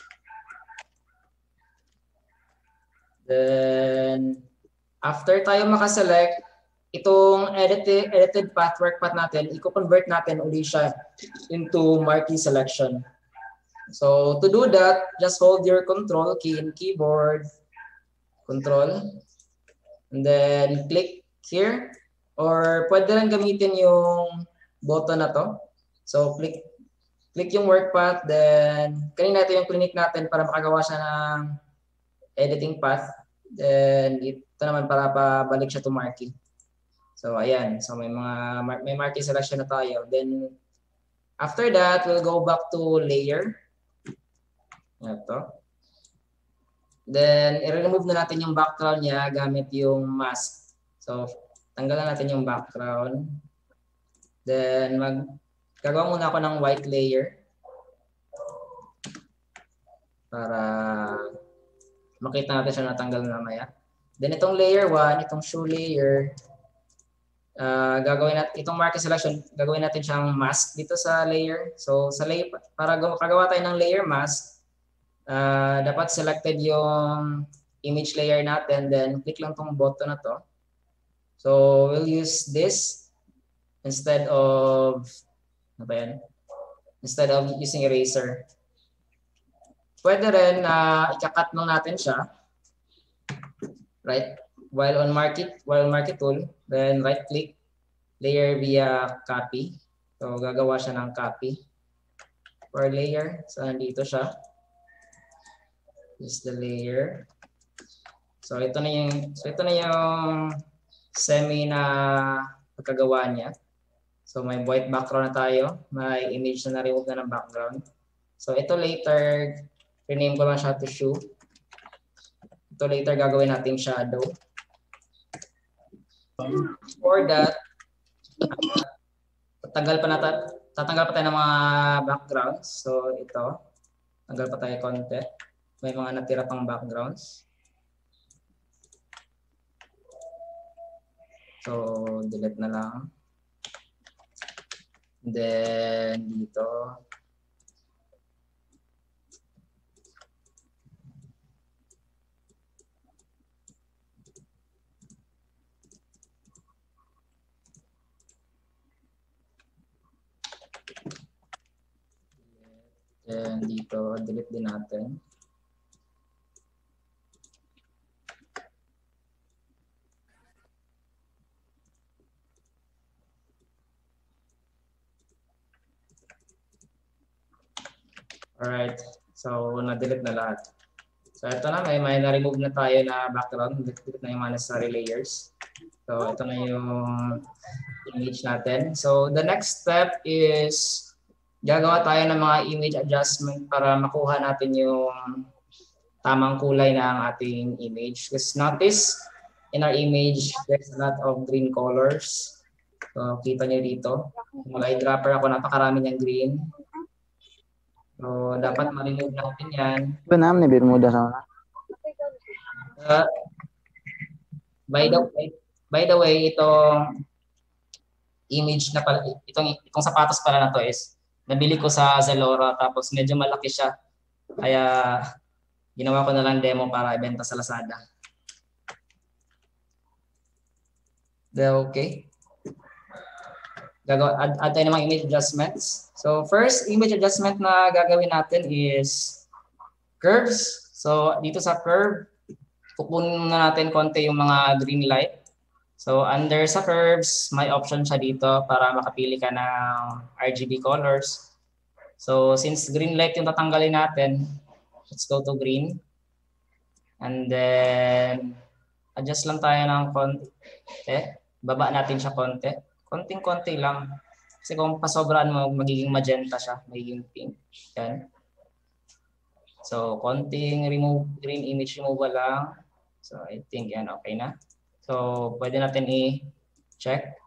Then, after tayo makaselect, itong edited, edited path, work path natin, i-convert natin uli siya into marquee selection. So to do that, just hold your control key in keyboard, control, and then click here, or pwede rin gamitin yung button na to. So click click yung work path, then kanina ito yung clinic natin para makagawa siya ng editing path. Then ito naman para pabalik siya to marquee. So ayan, so may mga may marquee selection na tayo. Then after that, we'll go back to layer. Ito. Then i-remove na natin yung background niya gamit yung mask. So tanggalan natin yung background. Then mag gagawa muna ako ng white layer para makita natin siya natanggal na mamaya. Then itong layer one, itong shoe layer, uh, gagawin natin, itong marquee selection, gagawin natin siyang mask dito sa layer. So sa layer, para makagawa tayo ng layer mask, uh, dapat selected yung image layer natin, then click lang tong button na to. So we'll use this instead of, ano ba yan? Instead of using eraser. Pwede rin na uh, ika-cut lang natin siya. Right? While on marquee, while marquee tool, then right click, layer via copy. So gagawa siya ng copy for layer. So nandito siya. This is the layer. So ito na yung so ito na yung semi na pagkagawa niya. So may white background na tayo, may image na na-remove na ng background. So ito later rename ko lang siya to shoe. Ito later gagawin natin shadow. For that, tatanggal pa natin, tatanggal pa tayo ng mga backgrounds. So ito, tanggal pa tayo konti. May mga natira pang backgrounds. So delete na lang. Then dito, then dito, delete din natin. Alright, so na-delete na lahat. So ito na, may, may na-remove na tayo na background, delete na yung mga necessary layers. So ito na yung image natin. So the next step is gagawa tayo ng mga image adjustment para makuha natin yung tamang kulay ng ating image. Because notice, in our image, there's a lot of green colors. So kita nyo dito. Mag-eyedropper ako, napakarami niyang green. So, dapat ma-remove natin yan. Benam ni Bermuda sana. Uh, by the way, by the way, itong image na pala, itong itong sapatos pala na to is nabili ko sa Zalora tapos medyo malaki siya. Kaya ginawa ko na lang demo para ibenta sa Lazada. Okay. Gagawa, add, add tayo ng mga image adjustments. So first image adjustment na gagawin natin is curves. So dito sa curve, kukunin na natin konti yung mga green light. So under sa curves, may option siya dito para makapili ka ng R G B colors. So since green light yung tatanggalin natin, let's go to green. And then adjust lang tayo ng konti. Baba natin siya konti. Konting-konti lang. Kasi kung pasobraan mo, magiging magenta siya, magiging pink. Yan. So, konting remove, green image removal lang. So, I think yan, okay na. So, pwede natin i-check.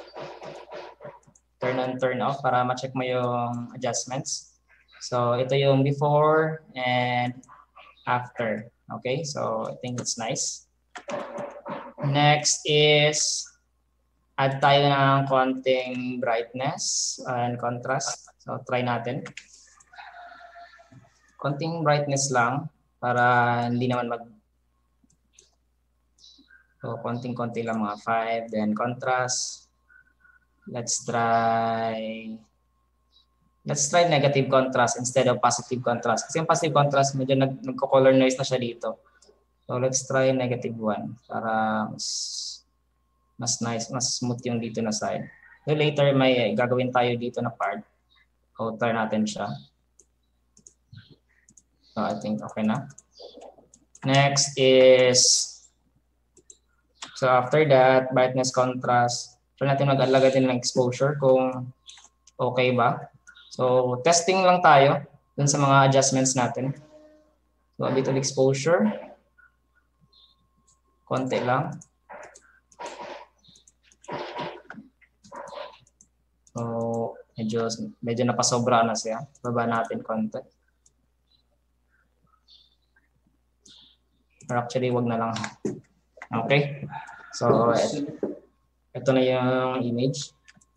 Turn on, turn off para ma-check mo yung adjustments. So, ito yung before and after. Okay, so I think it's nice. Next is add tayo ng konting brightness and contrast. So, try natin. Konting brightness lang para hindi naman mag... So, konting-konti lang mga five. Then, contrast. Let's try let's try negative contrast instead of positive contrast. Kasi yung positive contrast, medyo nag, nagko-color noise na siya dito. So let's try negative one para mas, mas nice, mas smooth yung dito na side. So later may gagawin tayo dito na part. Outer natin siya. So I think okay na. Next is, so after that, brightness contrast. So natin mag-alagay din ng exposure kung okay ba. So testing lang tayo dun sa mga adjustments natin. So a bit of exposure. Konti lang. So medyo, medyo napasobra na siya. Baba natin konti. Or actually, wag na lang. Okay. So ito na yung image.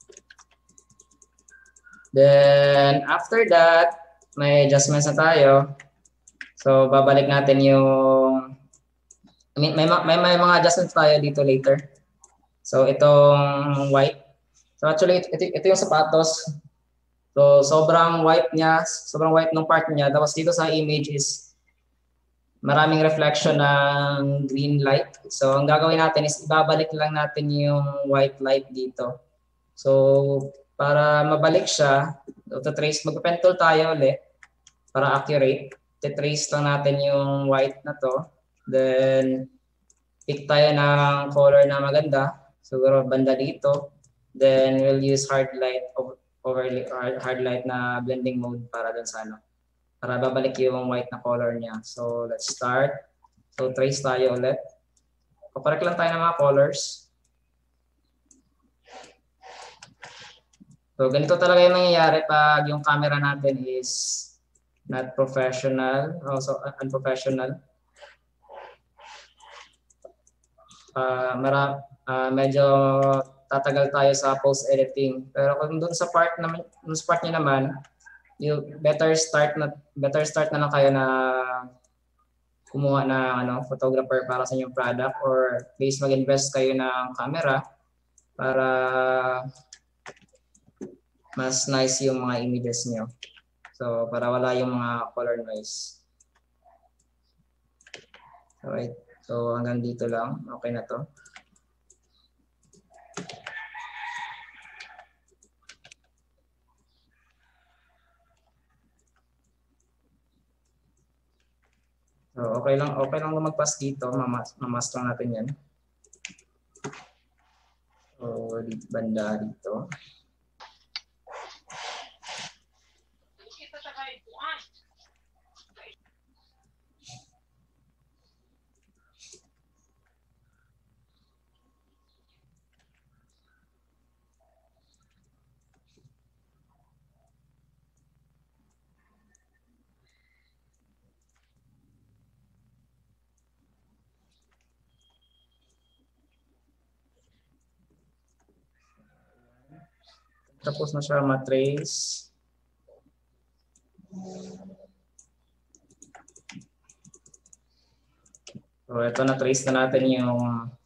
Then, after that, may adjustments na tayo. So, babalik natin yung, I mean, may, may, may mga adjustments tayo dito later. So, itong white. So, actually, ito, ito yung sapatos. So, sobrang white niya, sobrang white ng part niya. Tapos dito sa image is maraming reflection ng green light. So, ang gagawin natin is ibabalik lang natin yung white light dito. So, para mabalik siya, ito-trace, mag-pen tool tayo ulit para accurate. Ito-trace lang natin yung white na to. Then, pick tayo ng color na maganda. Siguro banda dito. Then, we'll use hard light, overly, hard light na blending mode para dun sa ano. Para babalik yung white na color niya. So, let's start. So, trace tayo ulit. Pakorek lang tayo ng mga colors. So, ganito talaga yung nangyayari pag yung camera natin is not professional, also unprofessional. Uh, mara, uh, medyo tatagal tayo sa post-editing. Pero kung dun sa part, na, dun sa part niya naman, you better start na better start na lang kayo na kumuha ng ano, photographer para sa inyong product, or please mag-invest kayo ng camera para mas nice yung mga images niyo. So, para wala yung mga color noise. Alright. So, hanggang dito lang. Okay na to. So, okay lang, okay lang lumagpas dito. Mamas, mamas lang natin yan. So, dito, banda dito. Tapos na siya matrace. So, ito na-trace na natin yung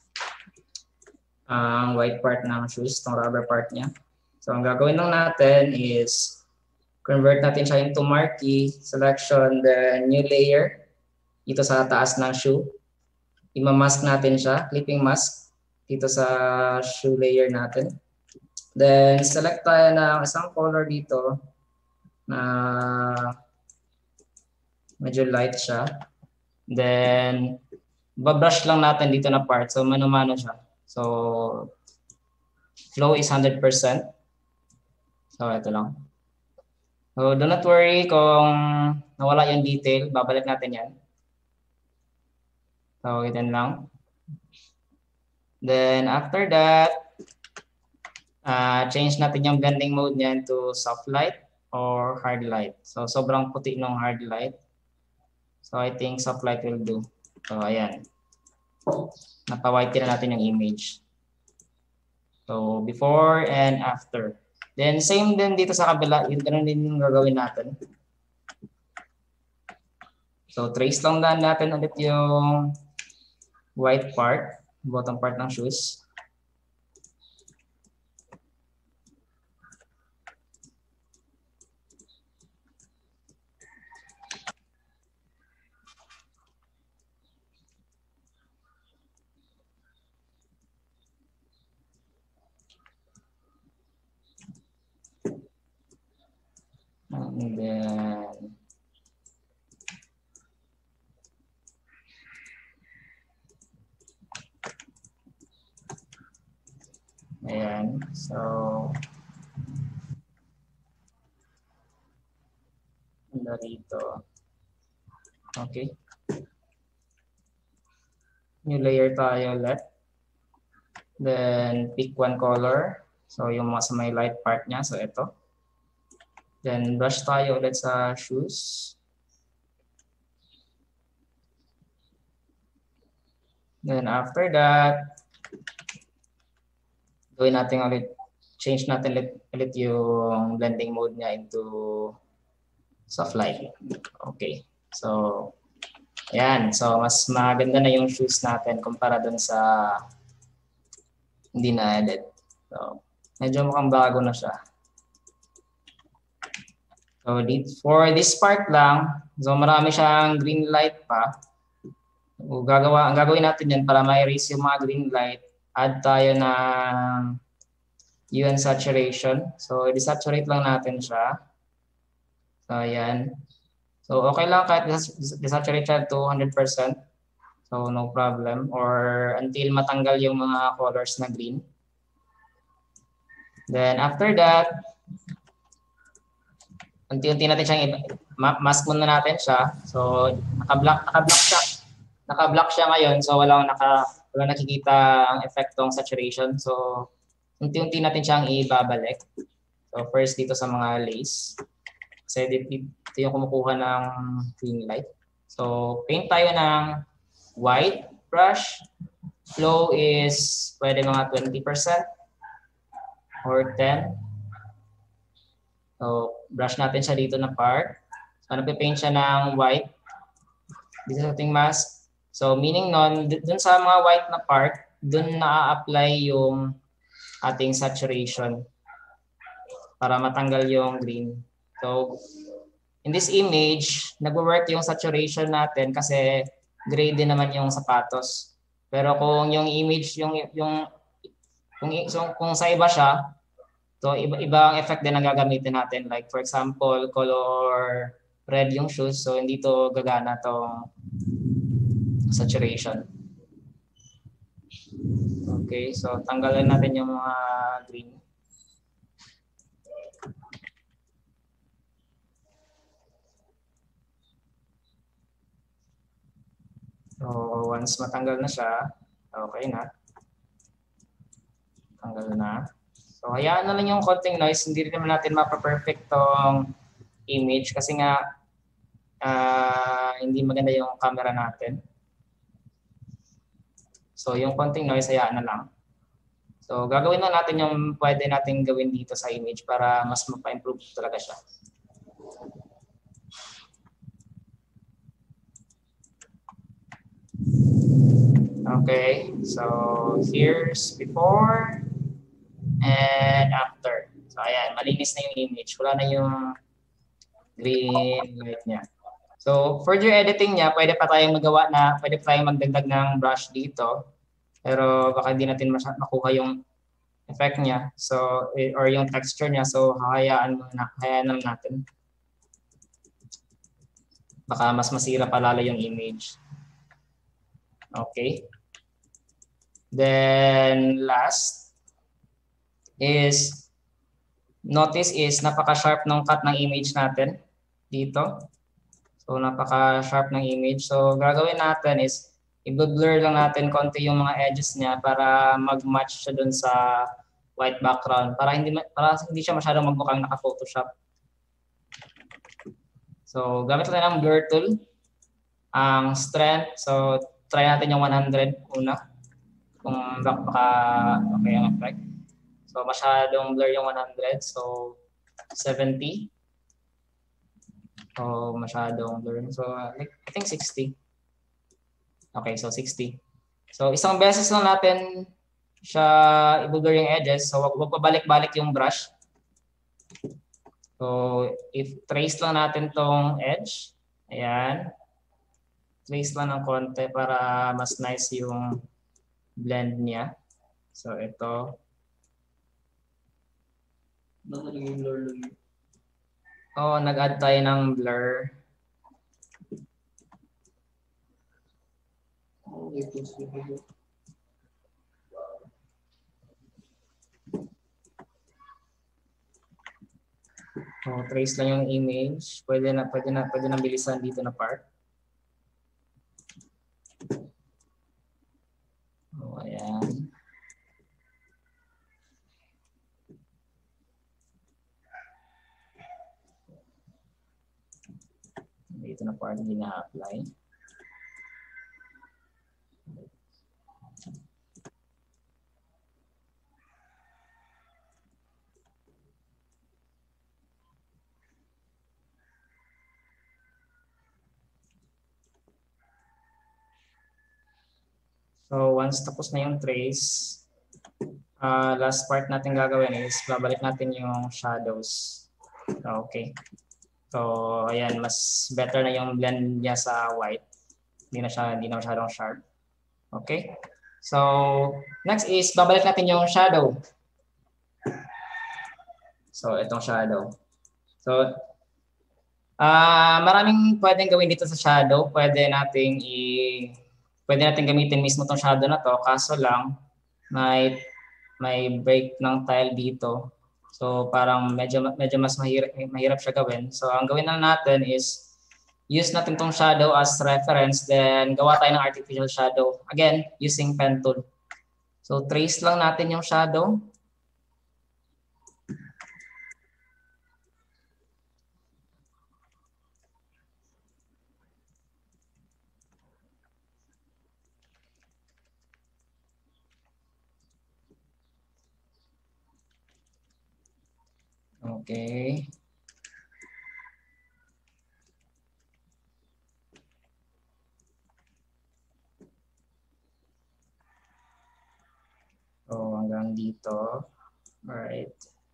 ang uh, white part ng shoes, itong rubber part niya. So, ang gagawin lang natin is convert natin siya into marquee, selection, the new layer dito sa taas ng shoe. Ima-mask natin siya, clipping mask dito sa shoe layer natin. Then, select tayo ng isang color dito na medyo light siya. Then, babrush lang natin dito na part. So, mano-mano siya. So, flow is one hundred percent. So, ito lang. So, do not worry kung nawala yung detail. Babalik natin yan. So, ganyan lang. Then, after that, Uh, change natin yung blending mode niyan to soft light or hard light. So, sobrang puti ng hard light. So, I think soft light will do. So, ayan. Napa-white na natin yung image. So, before and after. Then, same din dito sa kabila. Yun, ganun din yung gagawin natin. So, trace lang lang natin ulit yung white part, bottom part ng shoes. Ayan. So, ano rito? Okay. New layer tayo ulit. Then, pick one color. So, yung mga sa may light part niya. So, ito. Then, brush tayo ulit sa shoes. Then, after that, gawin natin ulit, change natin ulit, ulit yung blending mode niya into soft light. Okay. So, ayan. So, mas maganda na yung shoes natin kumpara dun sa hindi na edit. So, medyo mukhang bago na siya. So, for this part lang, so marami siyang green light pa. So, gagawa, ang gagawin natin yan para ma-erase yung mga green light, add tayo ng hue and saturation. So, desaturate lang natin siya. So, ayan. So, okay lang kahit desaturate siya to one hundred percent. So, no problem. Or until matanggal yung mga colors na green. Then, after that, unti-unti natin siyang mask muna natin siya. So, naka-block, naka-block siya. Naka-block siya ngayon. So, walang, naka, walang nakikita ang epektong saturation. So, unti-unti natin siyang ibabalik. So, first dito sa mga lace. Kasi dito yung kumukuha ng green light. So, paint tayo ng white brush. Flow is pwede mga twenty percent or ten. So, brush natin siya dito na part. So, nagpe-paint siya ng white. Dito sa ating mask. So, meaning nun, dun sa mga white na part, dun na-apply yung ating saturation para matanggal yung green. So, in this image, nag-work yung saturation natin kasi gray din naman yung sapatos. Pero kung yung image, yung, yung, kung, kung, kung sa iba siya, so, iba, ibang effect din ang gagamitin natin. Like, for example, color red yung shoes. So, hindi to gagana tong saturation. Okay, so, tanggalin natin yung mga green. So, once matanggal na siya, okay na. Tanggal na. So, hayaan na lang yung konting noise. Hindi rin naman natin mapa-perfect tong image kasi nga uh, hindi maganda yung camera natin. So, yung konting noise, hayaan na lang. So, gagawin na natin yung pwede natin gawin dito sa image para mas mapa-improve talaga siya. Okay, so here's before and after. So, ayan, malinis na yung image. Wala na yung green light niya. So, for your editing niya, pwede pa tayong magawa na, pwede pa tayong magdagdag ng brush dito. Pero baka hindi natin makuha yung effect niya. So, or yung texture niya. So, hayaan muna, hayaan lang natin. Baka mas masira pa lalo yung image. Okay. Then, last is, notice is napaka-sharp ng cut ng image natin dito. So, napaka-sharp ng image. So, gagawin natin is, i-blur lang natin konti yung mga edges niya para mag-match siya dun sa white background. Para hindi, para hindi siya masyadong magmukhang naka-Photoshop. So, gamit lang ng blur tool. Ang strength, so, try natin yung one hundred una. Kung baka okay ang effect. So, masyadong blur yung one hundred. So, seventy. So, masyadong blur. So, like, I think sixty. Okay, so sixty. So, isang beses lang natin siya i-blur yung edges. So, wag, wag pabalik-balik yung brush. So, if trace lang natin tong edge. Ayan. Trace lang ng konti para mas nice yung blend niya. So, ito. Oh, nag-add tayo ng blur. So, trace lang yung image. Pwede na, pwede na, pwede na bilisan dito na part. So, ayan. Dito na part hindi na-apply. So once tapos na yung trace, uh, last part natin gagawin is babalik natin yung shadows. Okay. So ayan, mas better na yung blend niya sa white. Hindi na siya, hindi na masyadong sharp. Okay. So next is babalik natin yung shadow. So itong shadow. So uh, maraming pwedeng gawin dito sa shadow. Pwede nating i Pwede natin gamitin mismo tong shadow na to, kaso lang may may break ng tile dito. So parang medyo medyo mas mahirap mahirap siya gawin. So ang gawin lang natin is use natin tong shadow as reference, then gawa tayo ng artificial shadow. Again, using pen tool. So trace lang natin yung shadow. Okay. So hanggang dito. Alright.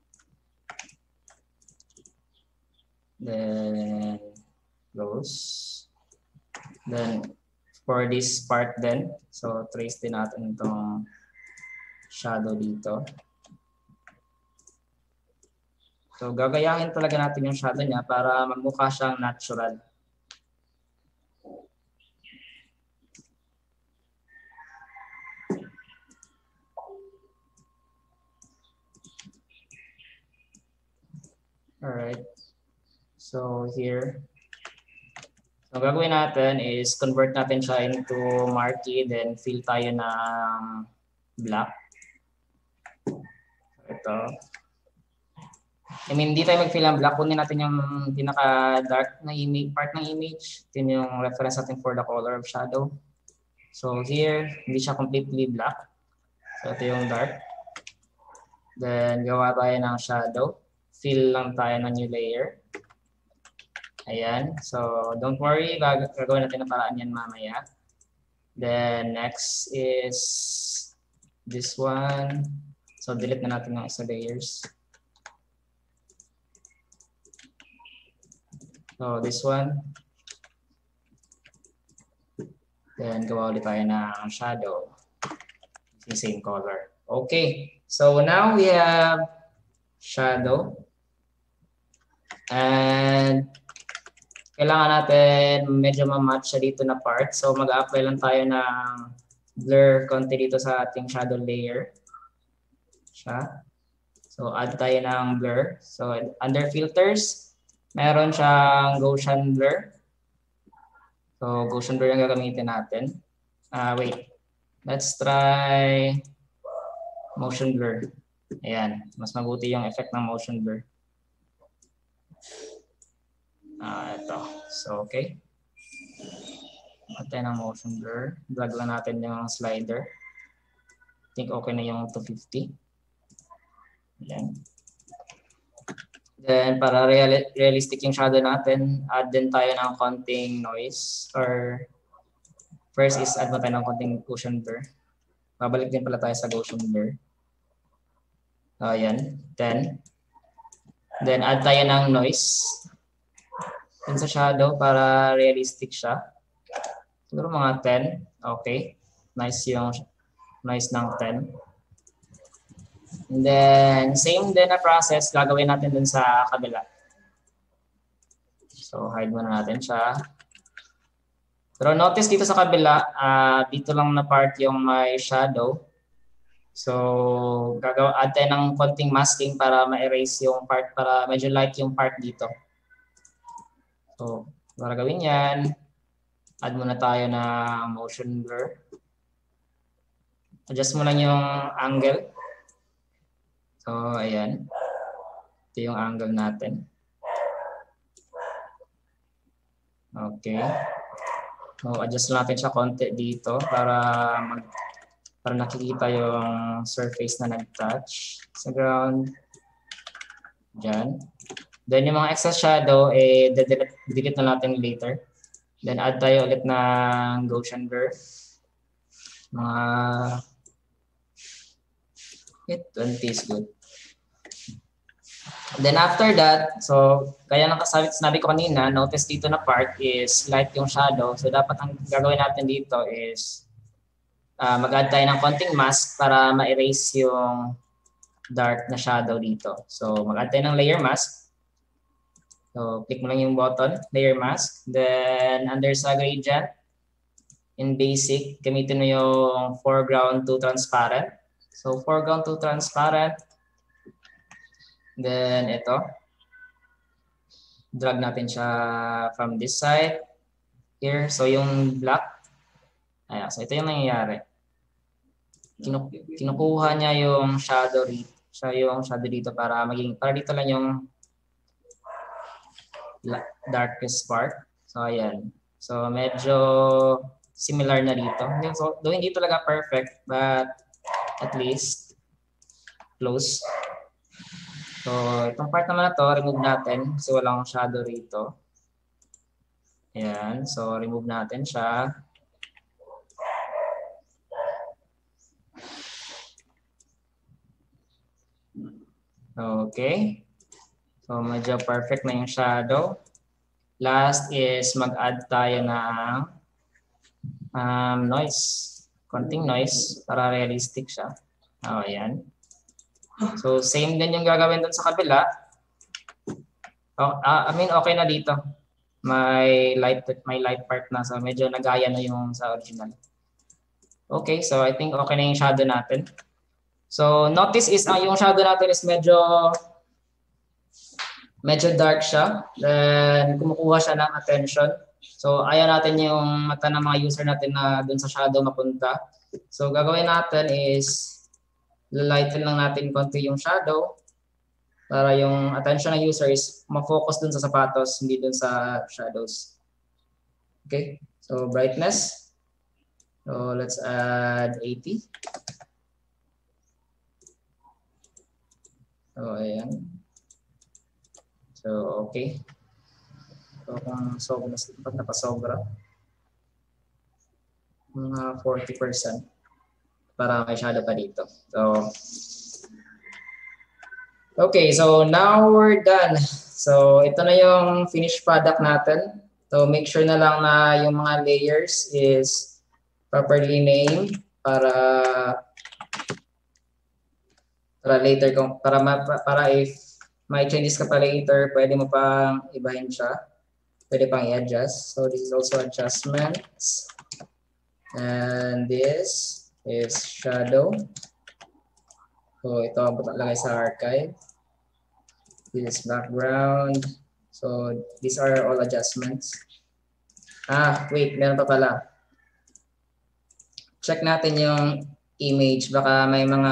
Then close. Then for this part then, so trace din natin itong shadow dito. So gagayahin talaga natin yung shadow niya para magmukha siyang natural. Alright. So here, so gagawin natin is convert natin siya into marquee, then fill tayo ng black. Ito. I mean, hindi tayo mag-fill ng black. Kunin natin yung pinaka-dark na image, part ng image. Ito yung reference natin for the color of shadow. So here, hindi siya completely black. So ito yung dark. Then gawa tayo ng shadow. Fill lang tayo ng new layer. Ayan. So don't worry, gagawin natin ang paraan yan mamaya. Then next is this one. So delete na natin yung isa layers. So this one. Then gawa ulit tayo ng shadow. The same color. Okay. So now we have shadow. And kailangan natin medyo ma-match siya dito na part. So mag-apply lang tayo ng blur konti dito sa ating shadow layer. Siya. So add tayo ng blur. So under filters, meron siyang Gaussian blur. So Gaussian blur yung gagamitin natin. Uh, wait. Let's try motion blur. Ayan. Mas mabuti yung effect ng motion blur. Ah, uh, ito. So, okay. Matay ng motion blur. Drag lang natin yung slider. I think okay na yung two fifty. Ayan. Then, para real realistic yung shadow natin, add din tayo ng konting noise. Or, first is add mo tayo ng konting Gaussian blur. Babalik din pala tayo sa Gaussian blur. So, ayan. Then, then add tayo ng noise dun sa shadow para realistic siya. Siguro mga ten. Okay. Nice yung nice ng ten. And then, same din na process gagawin natin dun sa kabila. So, hide muna natin siya. Pero notice dito sa kabila, uh, dito lang na part yung may shadow. So, gagawa add tayo ng konting masking para ma-erase yung part, para medyo light yung part dito. So, para gawin yan, add muna tayo ng motion blur. Adjust mo lang yung angle. So, ayan. Ito yung angle natin. Okay. So, adjust natin siya konti dito para mag para nakikita yung surface na nag-touch sa ground. Diyan. Then yung mga excess shadow, eh, delete, delete na natin later. Then add tayo ulit ng Gaussian blur. Mga twenty is good. Then after that, so kaya nang kasabi, sinabi ko kanina, notice dito na part is light yung shadow. So dapat ang gagawin natin dito is uh, mag-add tayo ng konting mask para ma-erase yung dark na shadow dito. So mag-add tayo ng layer mask. So click mo lang yung button, layer mask. Then under sa gradient, in basic, gamitin mo yung foreground to transparent. So foreground to transparent. Then ito, drag natin siya from this side here. So yung black, ayan, so ito yung nangyayari. Kinu kinukuha niya yung shadow dito, siya yung shadow dito para maging, para dito lang yung darkest part. So ayan, so medyo similar na dito. So though hindi talaga perfect, but at least close. So, itong part naman na to, remove natin kasi walang shadow rito. Ayan. So, remove natin siya. Okay. So, medyo perfect na yung shadow. Last is mag-add tayo ng um, noise. Konting noise para realistic siya. Oh, ayan. So, same din yung gagawin dun sa kabila. Oh, uh, I mean, okay na dito. May light, may light part na. So, medyo nagaya na yung sa original. Okay, so I think okay na yung shadow natin. So, notice is, uh, yung shadow natin is medyo medyo dark siya. Then, kumukuha siya ng attention. So, ayaw natin yung mata ng mga user natin na dun sa shadow mapunta. So, gagawin natin is lalighten lang natin konti yung shadow para yung attention ng user is ma-focus dun sa sapatos, hindi dun sa shadows. Okay, so brightness. So let's add eighty. So ayan. So okay. So kung sobra, pag napasobra, mga forty percent. Para may shadow pa dito. So, okay, so now we're done. So, ito na yung finished product natin. So, make sure na lang na yung mga layers is properly named para para later kung para para if may changes ka pa later, pwede mo pang ibahin siya. Pwede pang i-adjust. So, this is also adjustments. And this is shadow. So ito ang lagay sa archive. This is background. So these are all adjustments. Ah, wait, meron pa pala. Check natin yung image. Baka may mga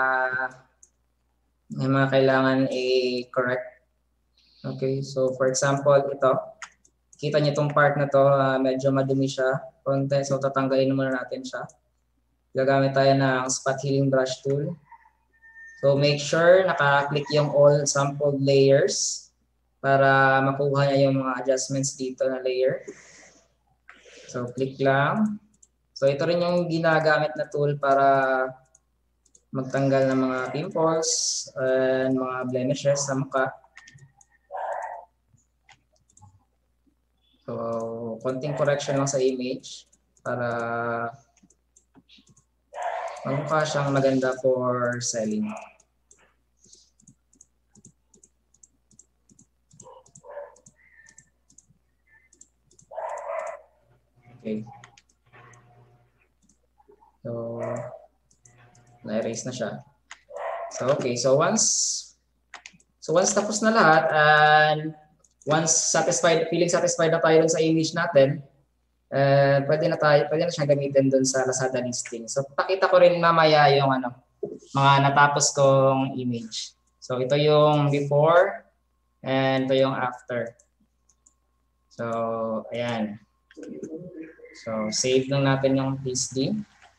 may mga kailangan i-correct. Okay, so for example, ito. Kita niyo itong part na to, uh, medyo madumi siya. Konti, so tatanggalin muna natin siya. Gagamit tayo ng spot healing brush tool. So make sure naka-click yung all sampled layers para makuha niya yung mga adjustments dito na layer. So click lang. So ito rin yung ginagamit na tool para magtanggal ng mga pimples and mga blemishes sa mukha. So konting correction lang sa image para magmukha siyang maganda for selling. Okay. So, Na-erase na siya. So, okay. So, once so once tapos na lahat and once satisfied, feeling satisfied na tayo sa image natin, uh, pwede na tayo, pwede na siyang gamitin dun sa Lazada listing. So, pakita ko rin mamaya yung ano, mga natapos kong image. So, ito yung before and ito yung after. So, ayan. So, save lang natin yung P S D.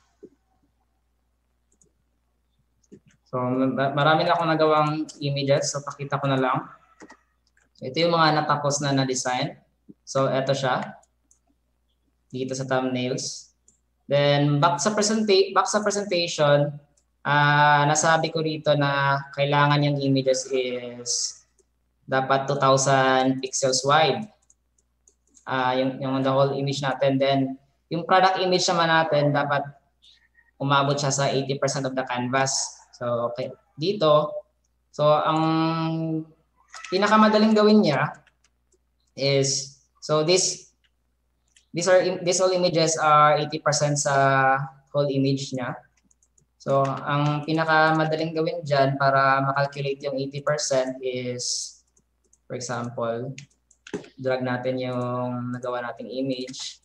So, marami na akong nagawang images. So, pakita ko na lang. So, ito yung mga natapos na na-design. So, ito siya. Dito sa thumbnails. Then, back sa, presenta back sa presentation, uh, nasabi ko rito na kailangan yung images is dapat two thousand pixels wide. Uh, yung, yung the whole image natin. Then, yung product image naman natin, dapat umabot siya sa eighty percent of the canvas. So, okay. Dito, so ang pinakamadaling gawin niya is, so this, these are, these all images are eighty percent sa whole image niya. So, ang pinakamadaling gawin dyan para makalculate yung eighty percent is, for example, drag natin yung nagawa nating image.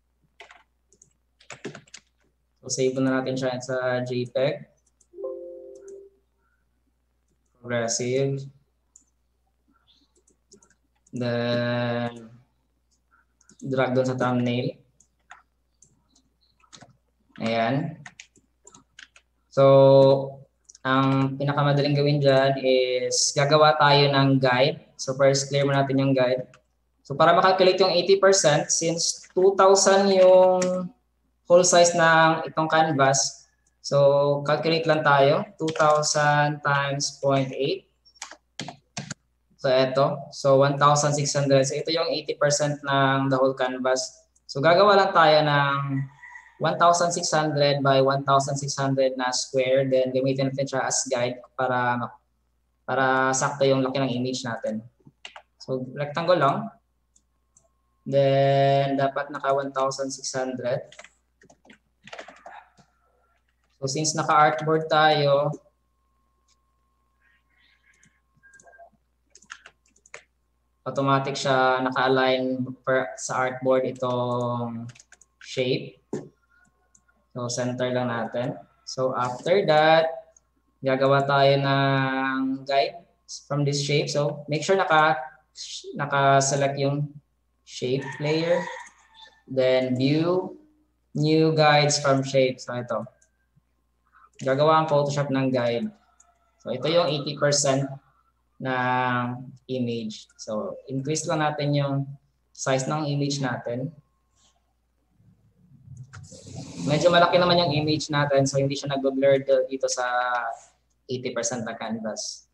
So, save na natin siya sa JPEG. Progressive. Then, drag doon sa thumbnail. Ayan. So, ang pinakamadaling gawin dyan is gagawa tayo ng guide. So, first, clear mo natin yung guide. So, para makalculate yung eighty percent, since two thousand yung whole size ng itong canvas, so, calculate lang tayo. two thousand times zero point eight. So, ito. So, one thousand six hundred. So, ito yung eighty percent ng the whole canvas. So, gagawa lang tayo ng one thousand six hundred by one thousand six hundred na square. Then, gamitin natin siya as guide para, para sakto yung laki ng image natin. So, rectangle lang. Then, dapat naka one thousand six hundred. So, since naka-artboard tayo, automatic siya naka-align sa artboard itong shape. So, center lang natin. So, after that, gagawa tayo ng guide from this shape. So, make sure naka, naka-select yung shape layer. Then, view, new guides from shape. So, ito. Gagawa ang Photoshop ng guide. So, ito yung eighty percent ng image. So, increase lang natin yung size ng image natin. Medyo malaki naman yung image natin, so hindi siya nag-blur dito sa eighty percent na canvas.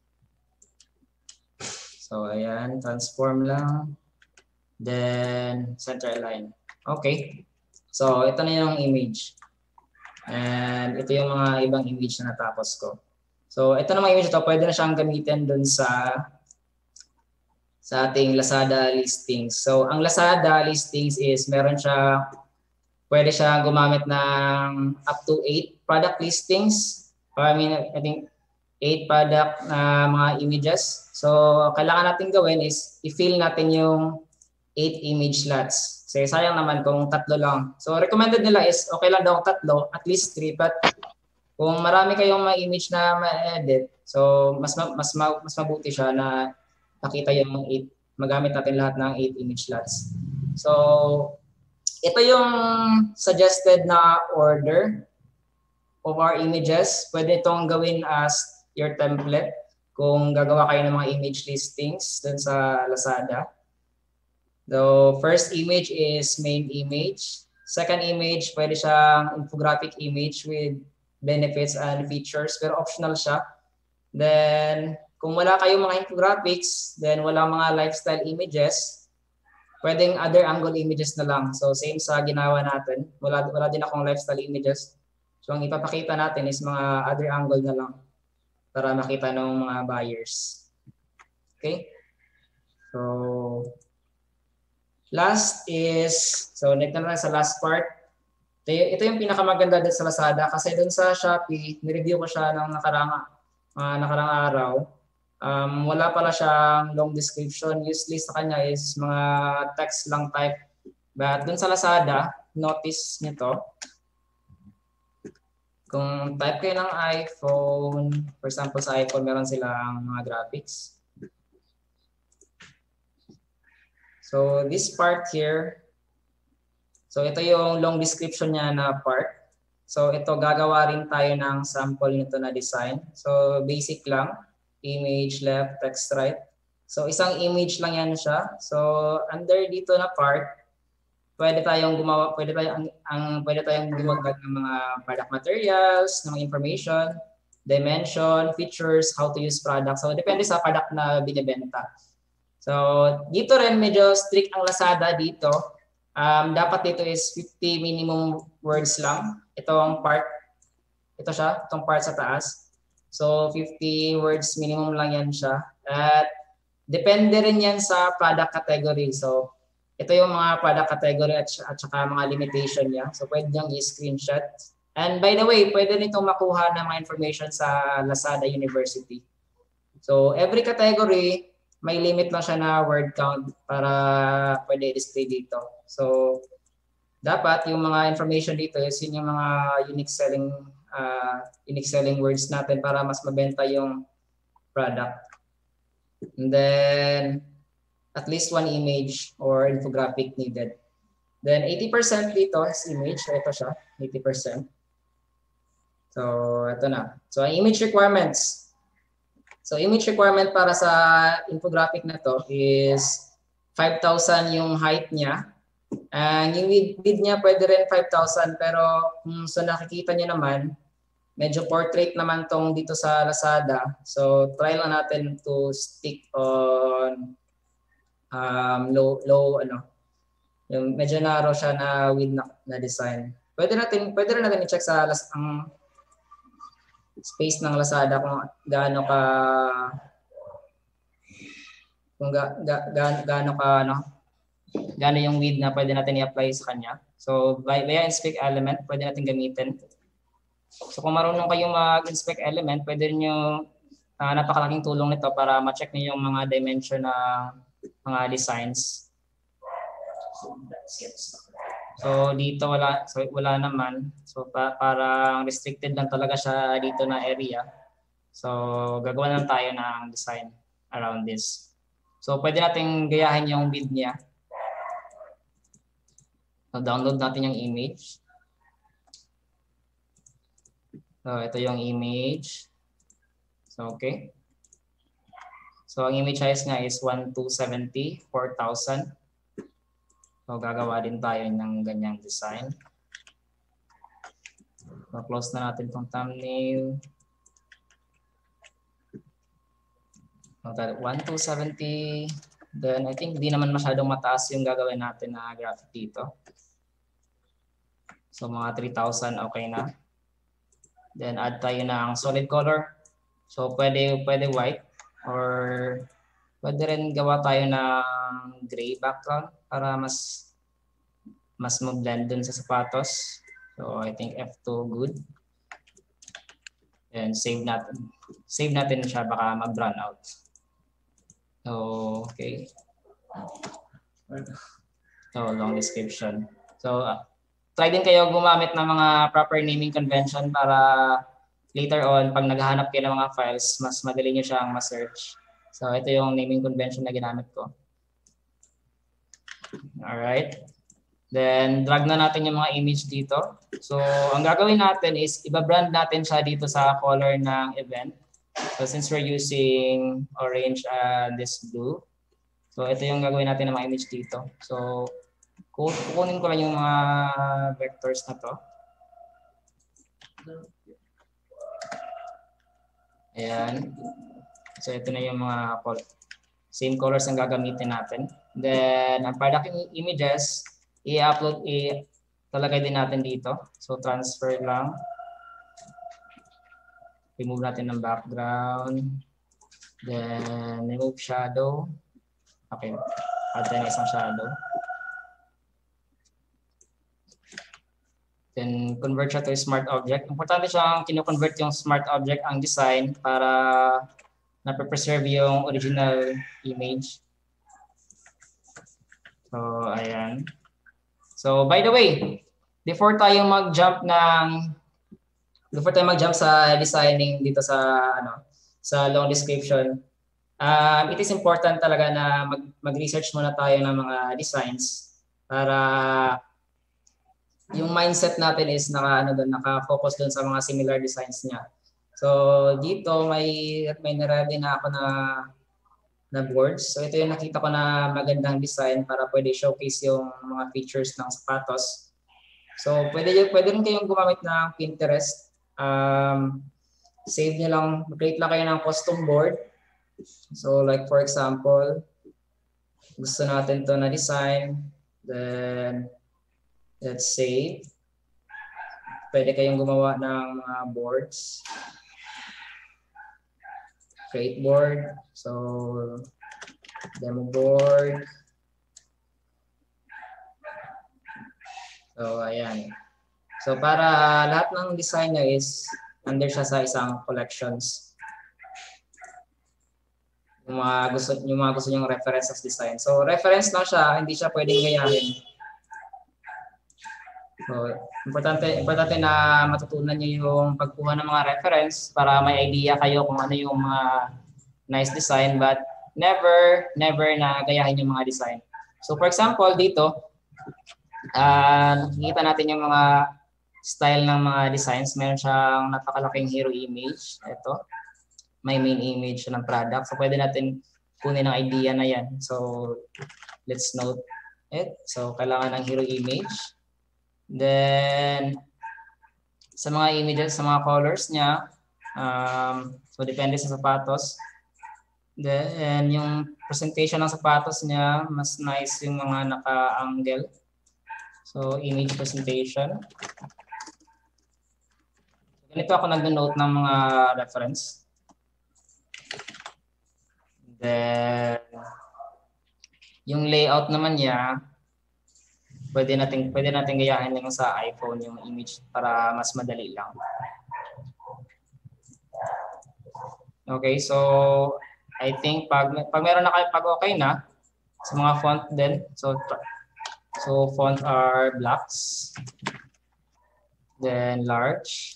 So, ayan. Transform lang. Then, center align. Okay. So, ito na yung image. And ito yung mga ibang image na natapos ko. So, ito na mga image ito, pwede na siyang gamitin dun sa sa ating Lazada listings. So, ang Lazada listings is meron siya, pwede siya gumamit ng up to eight product listings. Or I mean, I think eight product na uh, mga images. So, kailangan natin gawin is i-fill natin yung eight image slots. Kasi sayang naman kung tatlo lang. So, recommended nila is okay lang daw tatlo, at least three. But kung marami kayong mga image na ma-edit, so mas mas mas mabuti siya na nakita yung eight, magamit natin lahat ng eight image slots. So, ito yung suggested na order of our images. Pwede itong gawin as your template kung gagawa kayo ng mga image listings dun sa Lazada. The first image is main image. Second image, pwede siyang infographic image with benefits and features, pero optional siya. Then, kung wala kayong mga infographics, then wala mga lifestyle images, pwedeng other angle images na lang. So, same sa ginawa natin. Wala, wala din akong lifestyle images. So, ang ipapakita natin is mga other angle na lang para makita ng mga buyers. Okay? So, last is, so next na lang sa last part, ito Ito, ito yung pinakamaganda din sa Lazada kasi dun sa Shopee, nireview ko siya ng nakarang, uh, nakarang araw. Um, wala pala siyang long description. Usually sa kanya is mga text lang type. But dun sa Lazada, notice nyo to. Kung type kayo ng iPhone, for example sa iPhone, meron silang mga graphics. So this part here, so ito yung long description niya na part. So ito gagawa rin tayo ng sample nito na design. So basic lang, image left, text right. So isang image lang yan siya. So under dito na part, pwede tayong gumawa, pwede tayong ang, ang pwede tayong gumagad ng mga product materials, ng mga information, dimension, features, how to use product. So depende sa product na binibenta. So dito rin medyo strict ang Lazada dito. Um, dapat dito is fifty minimum words lang. Itong part, ito siya, itong part sa taas. So fifty words minimum lang yan siya. At depende rin yan sa product category. So ito yung mga product category at, at saka mga limitation niya. So pwede niyang i-screenshot. And by the way, pwede nitong makuha ng mga information sa Lazada University. So every category, may limit lang siya na word count para pwede i-display dito. So dapat yung mga information dito is yun yung mga unique selling uh, unique selling words natin para mas mabenta yung product. And then at least one image or infographic needed. Then eighty percent dito is image. So ito siya, eighty percent. So ito na. So image requirements. So image requirement para sa infographic na to is five thousand yung height niya. And yung width, width niya pwede rin five thousand, pero kung so nakikita niyo naman, medyo portrait naman tong dito sa Lazada. So try lang natin to stick on um, low, low, ano, yung medyo narrow siya na width na, na design. Pwede natin, pwede rin natin i-check sa ang space ng Lazada kung gaano ka kung ga, ga, ga, gaano ka ano gaano yung width na pwede natin i-apply sa kanya. So by via inspect element pwede natin gamitin. So kung marunong kayong mag-inspect element, pwede niyo uh, napakalaking tulong nito para ma-check niyo yung mga dimension na mga designs. So dito wala so wala naman. So pa, parang restricted lang talaga siya dito na area. So gagawa lang tayo ng design around this. So pwede nating gayahin yung width niya. So download natin yung image. So ito yung image. So okay. So ang image size nga is one two seventy, four thousand. So gagawa din tayo ng ganyang design. So close na natin tong thumbnail. one two seventy. Then I think di naman masyadong mataas yung gagawin natin na graphic dito. So mga three thousand okay na. Then add tayo ng solid color. So pwede pwede white or pwede rin gawa tayo ng gray background para mas mas mag-blend dun sa sapatos. So I think F two good. And save natin. Save natin siya baka mag-run out. So okay. So long description. So uh, try din kayo gumamit ng mga proper naming convention para later on, pag naghahanap kayo ng mga files, mas madali nyo siyang ma-search. So, ito yung naming convention na ginamit ko. Alright. Then, drag na natin yung mga image dito. So, ang gagawin natin is, iba-brand natin siya dito sa color ng event. So, since we're using orange and this blue, so, ito yung gagawin natin ng mga image dito. So, kukunin ko lang yung mga vectors na to. Ayan. So, ito na yung mga same colors ang gagamitin natin. Then, ang product images, i-upload, i-talagay din natin dito. So, transfer lang. Remove natin ng background. Then, remove shadow. Okay. Add tayo ng isang shadow. Then convert siya to a smart object. Importante siyang kino-convert yung smart object ang design para na-preserve yung original image. So, ayan. So, by the way, before tayo mag-jump ng before tayo mag-jump sa designing dito sa ano, sa long description, um, it is important talaga na mag mag-research muna tayo ng mga designs para yung mindset natin is naka ano doon, naka-focus doon sa mga similar designs niya. So, dito may may naready na ako na na boards. So, ito yung nakita ko na magandang design para pwede showcase yung mga features ng sapatos. So, pwede pwede rin kayong gumamit ng Pinterest. Um, save niyo lang, create lang kayo ng custom board. So, like for example, gusto natin to na design, then let's save. Pwede kayong gumawa ng mga boards. Create board. So, demo board. So, ayan. So, para lahat ng design niya is under siya sa isang collections. Yung mga gusto, yung mga gusto niyong references design. So, reference lang siya, hindi siya pwedeng gayahin. So, importante, importante na matutunan niyo yung pagkuha ng mga reference para may idea kayo kung ano yung mga nice design, but never, never na gayahin yung mga design. So, for example, dito, uh, nakikita natin yung mga style ng mga designs. Meron siyang napakalaking hero image. Ito, may main image ng product. So, pwede natin kunin ang idea na yan. So, let's note it. So, kailangan ng hero image. Then, sa mga images, sa mga colors niya, um, so depende sa sapatos. Then, yung presentation ng sapatos niya, mas nice yung mga naka-angle. So, image presentation. Ganito ako nag-note ng mga reference. Then, yung layout naman niya, pwede natin pwede natin gayahin lang sa iPhone yung image para mas madali lang. Okay, so I think pag pag meron na kayo, pag okay na sa mga font din, so so font are blacks, then large,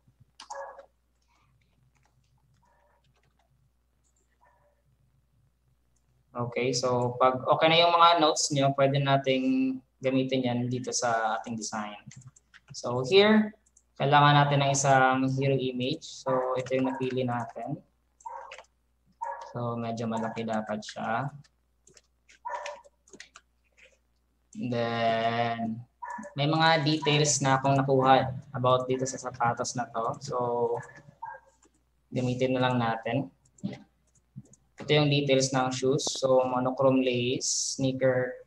okay, so pag okay na yung mga notes niyo, pwede nating gamitin yan dito sa ating design. So here, kailangan natin ng isang hero image. So ito yung napili natin. So medyo malaki dapat siya. Then, may mga details na akong nakuha about dito sa sapatos na to. So, gamitin na lang natin. Ito yung details ng shoes. So, monochrome lace, sneaker,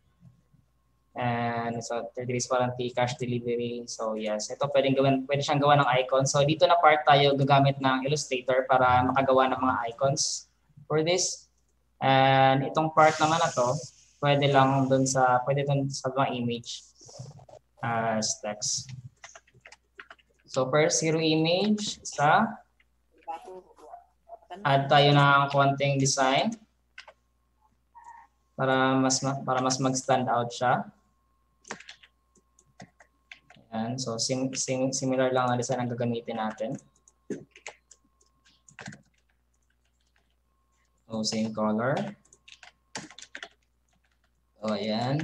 and so thirty days warranty, cash delivery. So, yes, ito pwedeng gawin, pwede siyang gawa ng icon. So, dito na part tayo gagamit ng Illustrator para makagawa ng mga icons for this. And itong part naman na to, pwede lang dun sa, pwede dun sa mga image as text. So, first, hero image, isa. Add tayo ng konting design para mas para mas mag-stand out siya. Ayan, so sim, sim, similar lang ang design ang gagamitin natin. So same color. So ayan.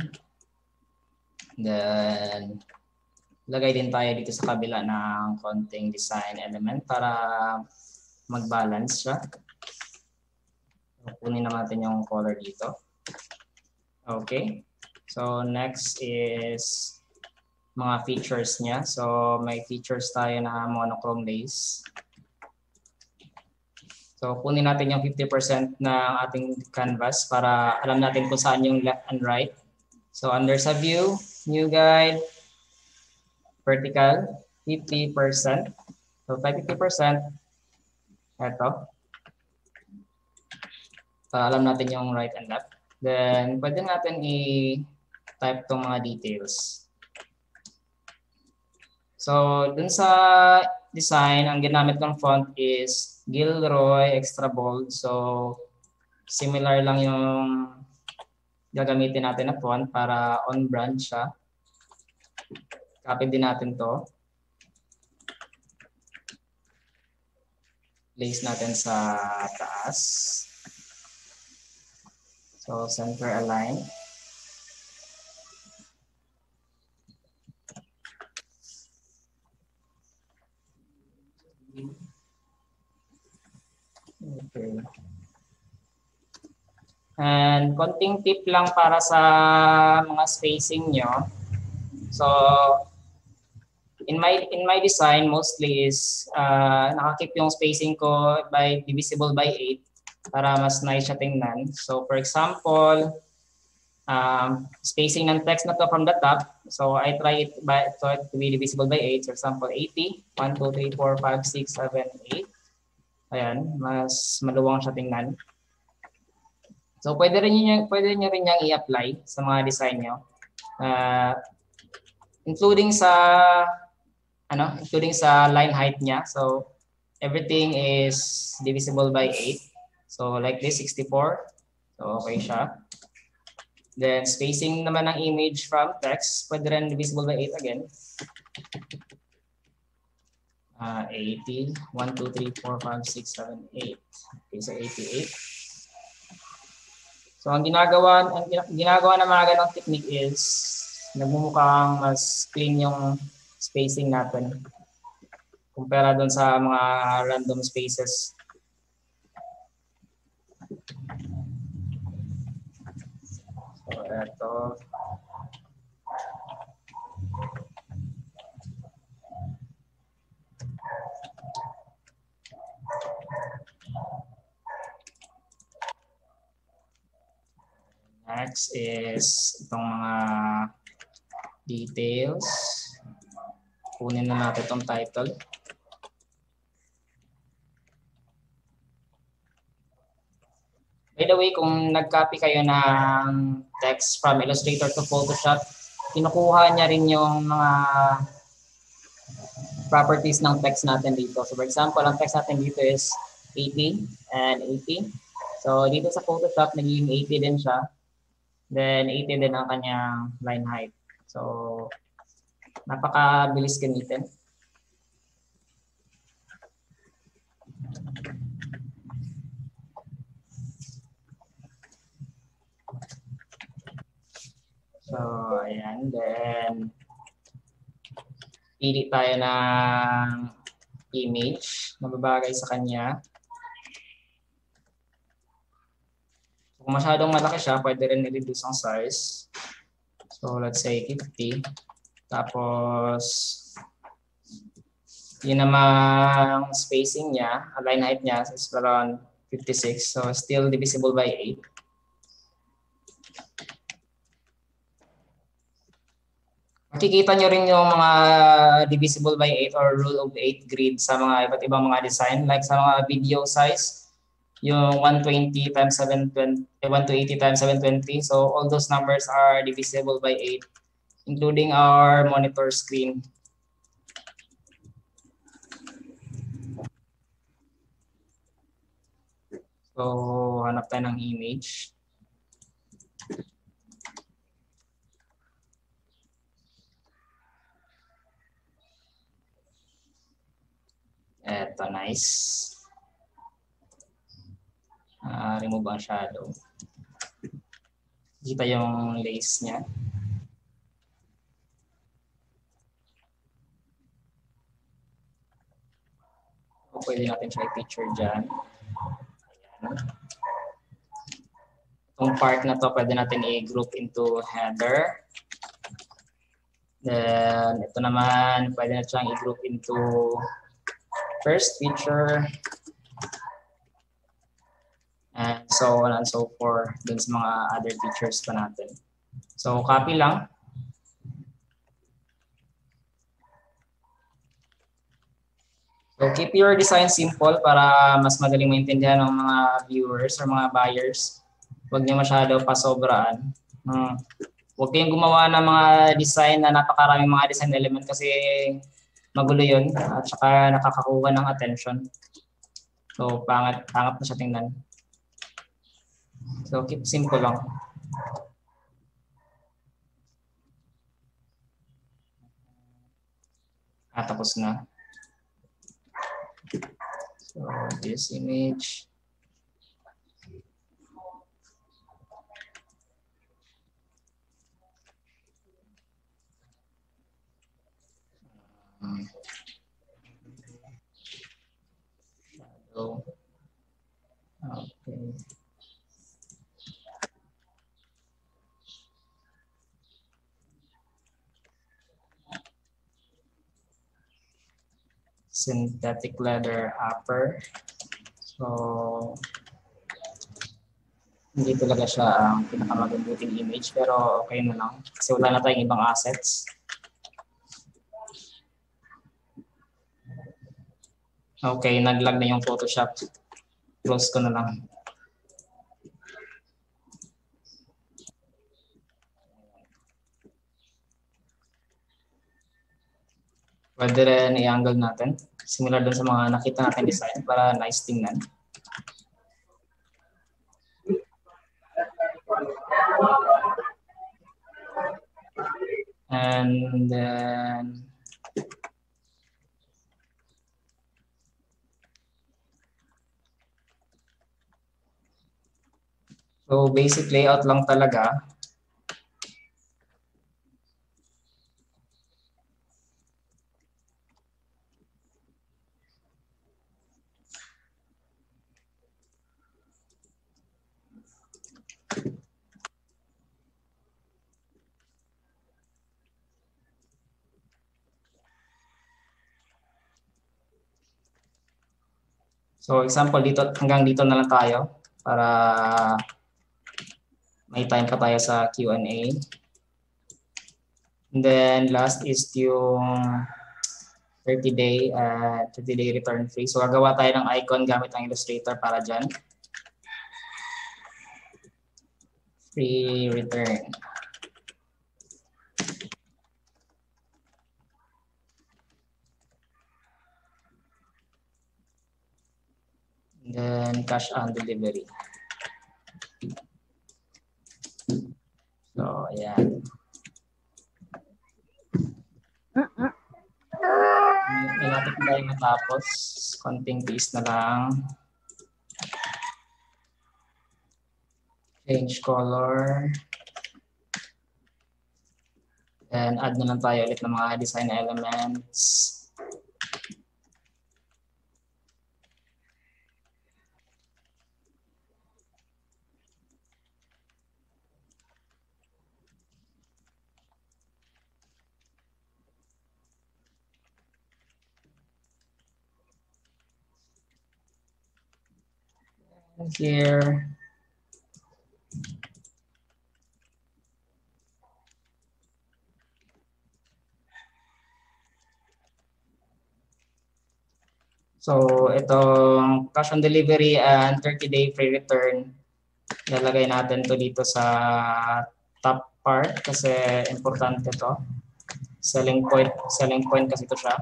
Then lagay din tayo dito sa kabila ng konting design element para mag-balance siya. Kunin naman natin yung color dito. Okay. So next is mga features niya. So may features tayo na monochrome lace. So kunin natin yung fifty percent ng ating canvas para alam natin kung saan yung left and right. So under sa view, new guide, vertical, fifty percent. So fifty percent. Ito. Para alam natin yung right and left. Then, pwede natin i-type itong mga details. So, dun sa design, ang ginamit ng font is Gilroy Extra Bold. So, similar lang yung gagamitin natin na font para on-brand siya. Copy din natin to. Place natin sa taas. So, center align. Okay. And konting tip lang para sa mga spacing nyo. So, in my in my design mostly is uh, nakakip yung spacing ko by divisible by eight para mas nice siya tingnan. So, for example, um, spacing ng text na to from the top. So, I try it by so to be divisible by eight. For example, eighty. one, two, three, four, five, six, seven, eight. Ayan, mas maluwang siya tingnan. So, pwede rin niyo, pwede niyo rin niyang i-apply sa mga design niyo. Uh, including sa ano, including sa line height niya. So, everything is divisible by eight. So, like this, sixty-four. So, okay siya. Then, spacing naman ng image from text, pwede rin divisible by eight again. Uh, eighty. one, two, three, four, five, six, seven, eight. Okay, so eighty-eight. So, ang ginagawa, ang ginagawa ng mga ganong technique is nagmumukhang mas clean yung spacing natin kumpara doon sa mga random spaces. So, eto. Next is itong mga details. Kunin na natin itong title. By the way, kung nag-copy kayo ng text from Illustrator to Photoshop, kinukuha niya rin yung mga properties ng text natin dito. So for example, ang text natin dito is eighty and eighty. So dito sa Photoshop, naging eighty din siya. Then eighty din ang kanyang line height. So napakabilis gamitin. So ayan, then pili tayo ng image na babagay sa kanya. Kung masyadong malaki siya, pwede rin i-reduce ang size. So, let's say fifty. Tapos, yun namang spacing niya, line height niya is around fifty-six. So, still divisible by eight. Makikita nyo rin yung mga divisible by eight or rule of eight grid sa mga iba't ibang mga design. Like sa mga video size, yung one twenty times seven twenty, one eighty times seven twenty. So all those numbers are divisible by eight, including our monitor screen. So hanap tayo ng image. Eto, nice. Uh, remove ang shadow. Kita yung lace niya. O, pwede natin siya i-picture dyan. Ayan. Itong part na to pwede natin i-group into header. Then ito naman pwede na siyang i-group into first feature. And so on and so forth dun sa mga other features pa natin. So copy lang. So keep your design simple para mas madaling maintindihan ng mga viewers or mga buyers. Huwag niyo masyado pasobraan. Hmm. Huwag kayong gumawa ng mga design na napakaraming mga design element kasi magulo yun at saka nakakakuha ng attention. So, pangit, pangit na siya tingnan. So, keep simple lang. Ah, tapos na. So, this image. Um, shadow. Okay. Synthetic leather upper. So, hindi talaga siya ang pinakamabuting image pero okay na lang kasi wala na tayong ibang assets. Okay, nag-lag na yung Photoshop. Close ko na lang. Pwede rin i-angle natin. Similar dun sa mga nakita natin design para nice tingnan. And then so basic layout lang talaga. So example dito, hanggang dito na lang tayo para may time pa tayo sa Q and A. And then last is yung thirty day uh, thirty day return free. So gagawa tayo ng icon gamit ang Illustrator para dyan. Free return. And then cash on delivery. So, ayan. Malapit na tayo matapos. Konting tiis na lang. Change color. And add na lang tayo ulit ng mga design elements. Here. So, itong cash on delivery and thirty day free return, lalagay natin to dito sa top part kasi importante to. Selling point, selling point kasi ito siya.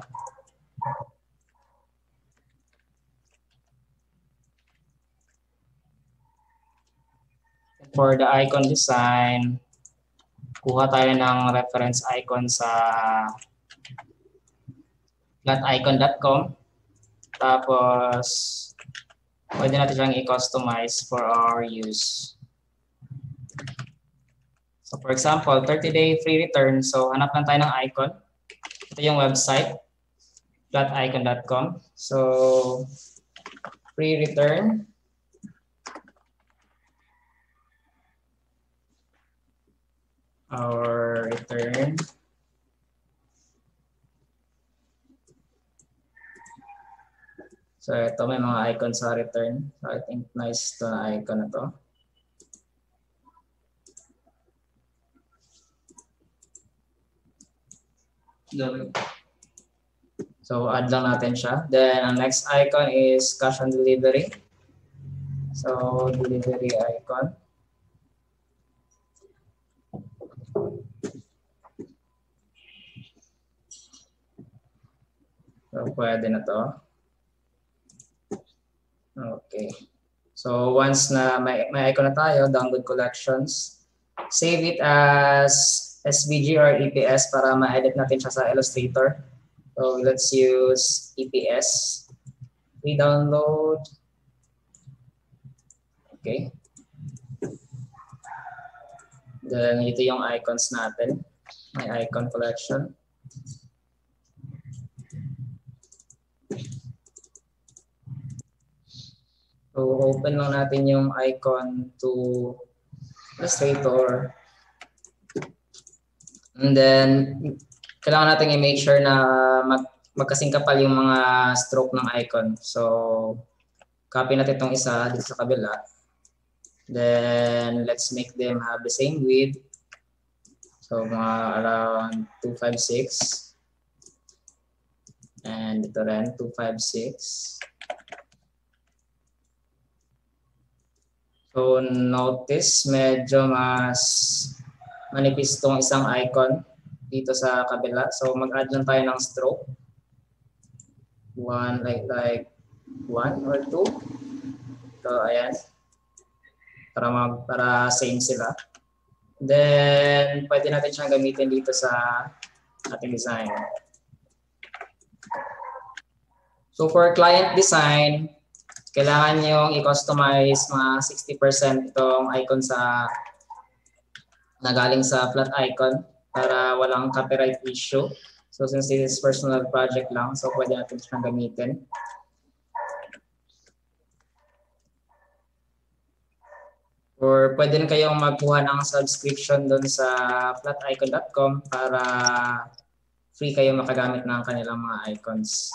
For the icon design, kuha tayo ng reference icon sa flat icon dot com. Tapos, pwede natin siyang i-customize for our use. So, for example, thirty day free return. So, hanap lang tayo ng icon. Ito yung website, flat icon dot com. So, free return. Our return. So, ito may mga icon sa return. So, I think nice to na icon na to. So, add lang natin siya. Then, ang next icon is cash on delivery. So, delivery icon. So, pwede na to. Okay. So, once na may, may icon na tayo, download collections, save it as S V G or E P S para ma-edit natin siya sa Illustrator. So, let's use E P S. Re-download. Okay. Then, ito yung icons natin. May icon collection. So, open lang natin yung icon to Illustrator. And then, kailangan natin i-make sure na mag magkasingkapal yung mga stroke ng icon. So, copy natin itong isa dito sa kabila. Then, let's make them have the same width. So, mga around two fifty-six. And ito rin, two fifty-six. So, notice, medyo mas manipis itong isang icon dito sa kabila. So, mag-add lang tayo ng stroke. One, like, like, one or two. So, ayan. Para, mag, para same sila. Then, pwede natin siyang gamitin dito sa ating design. So, for client design, kailangan yung i-customize mga sixty percent itong icon sa na galing sa flat icon para walang copyright issue. So since this is personal project lang, so pwede natin siyang gamitin. Or pwede rin kayong magkuha ng subscription doon sa flat icon dot com para free kayo makagamit ng kanilang mga icons.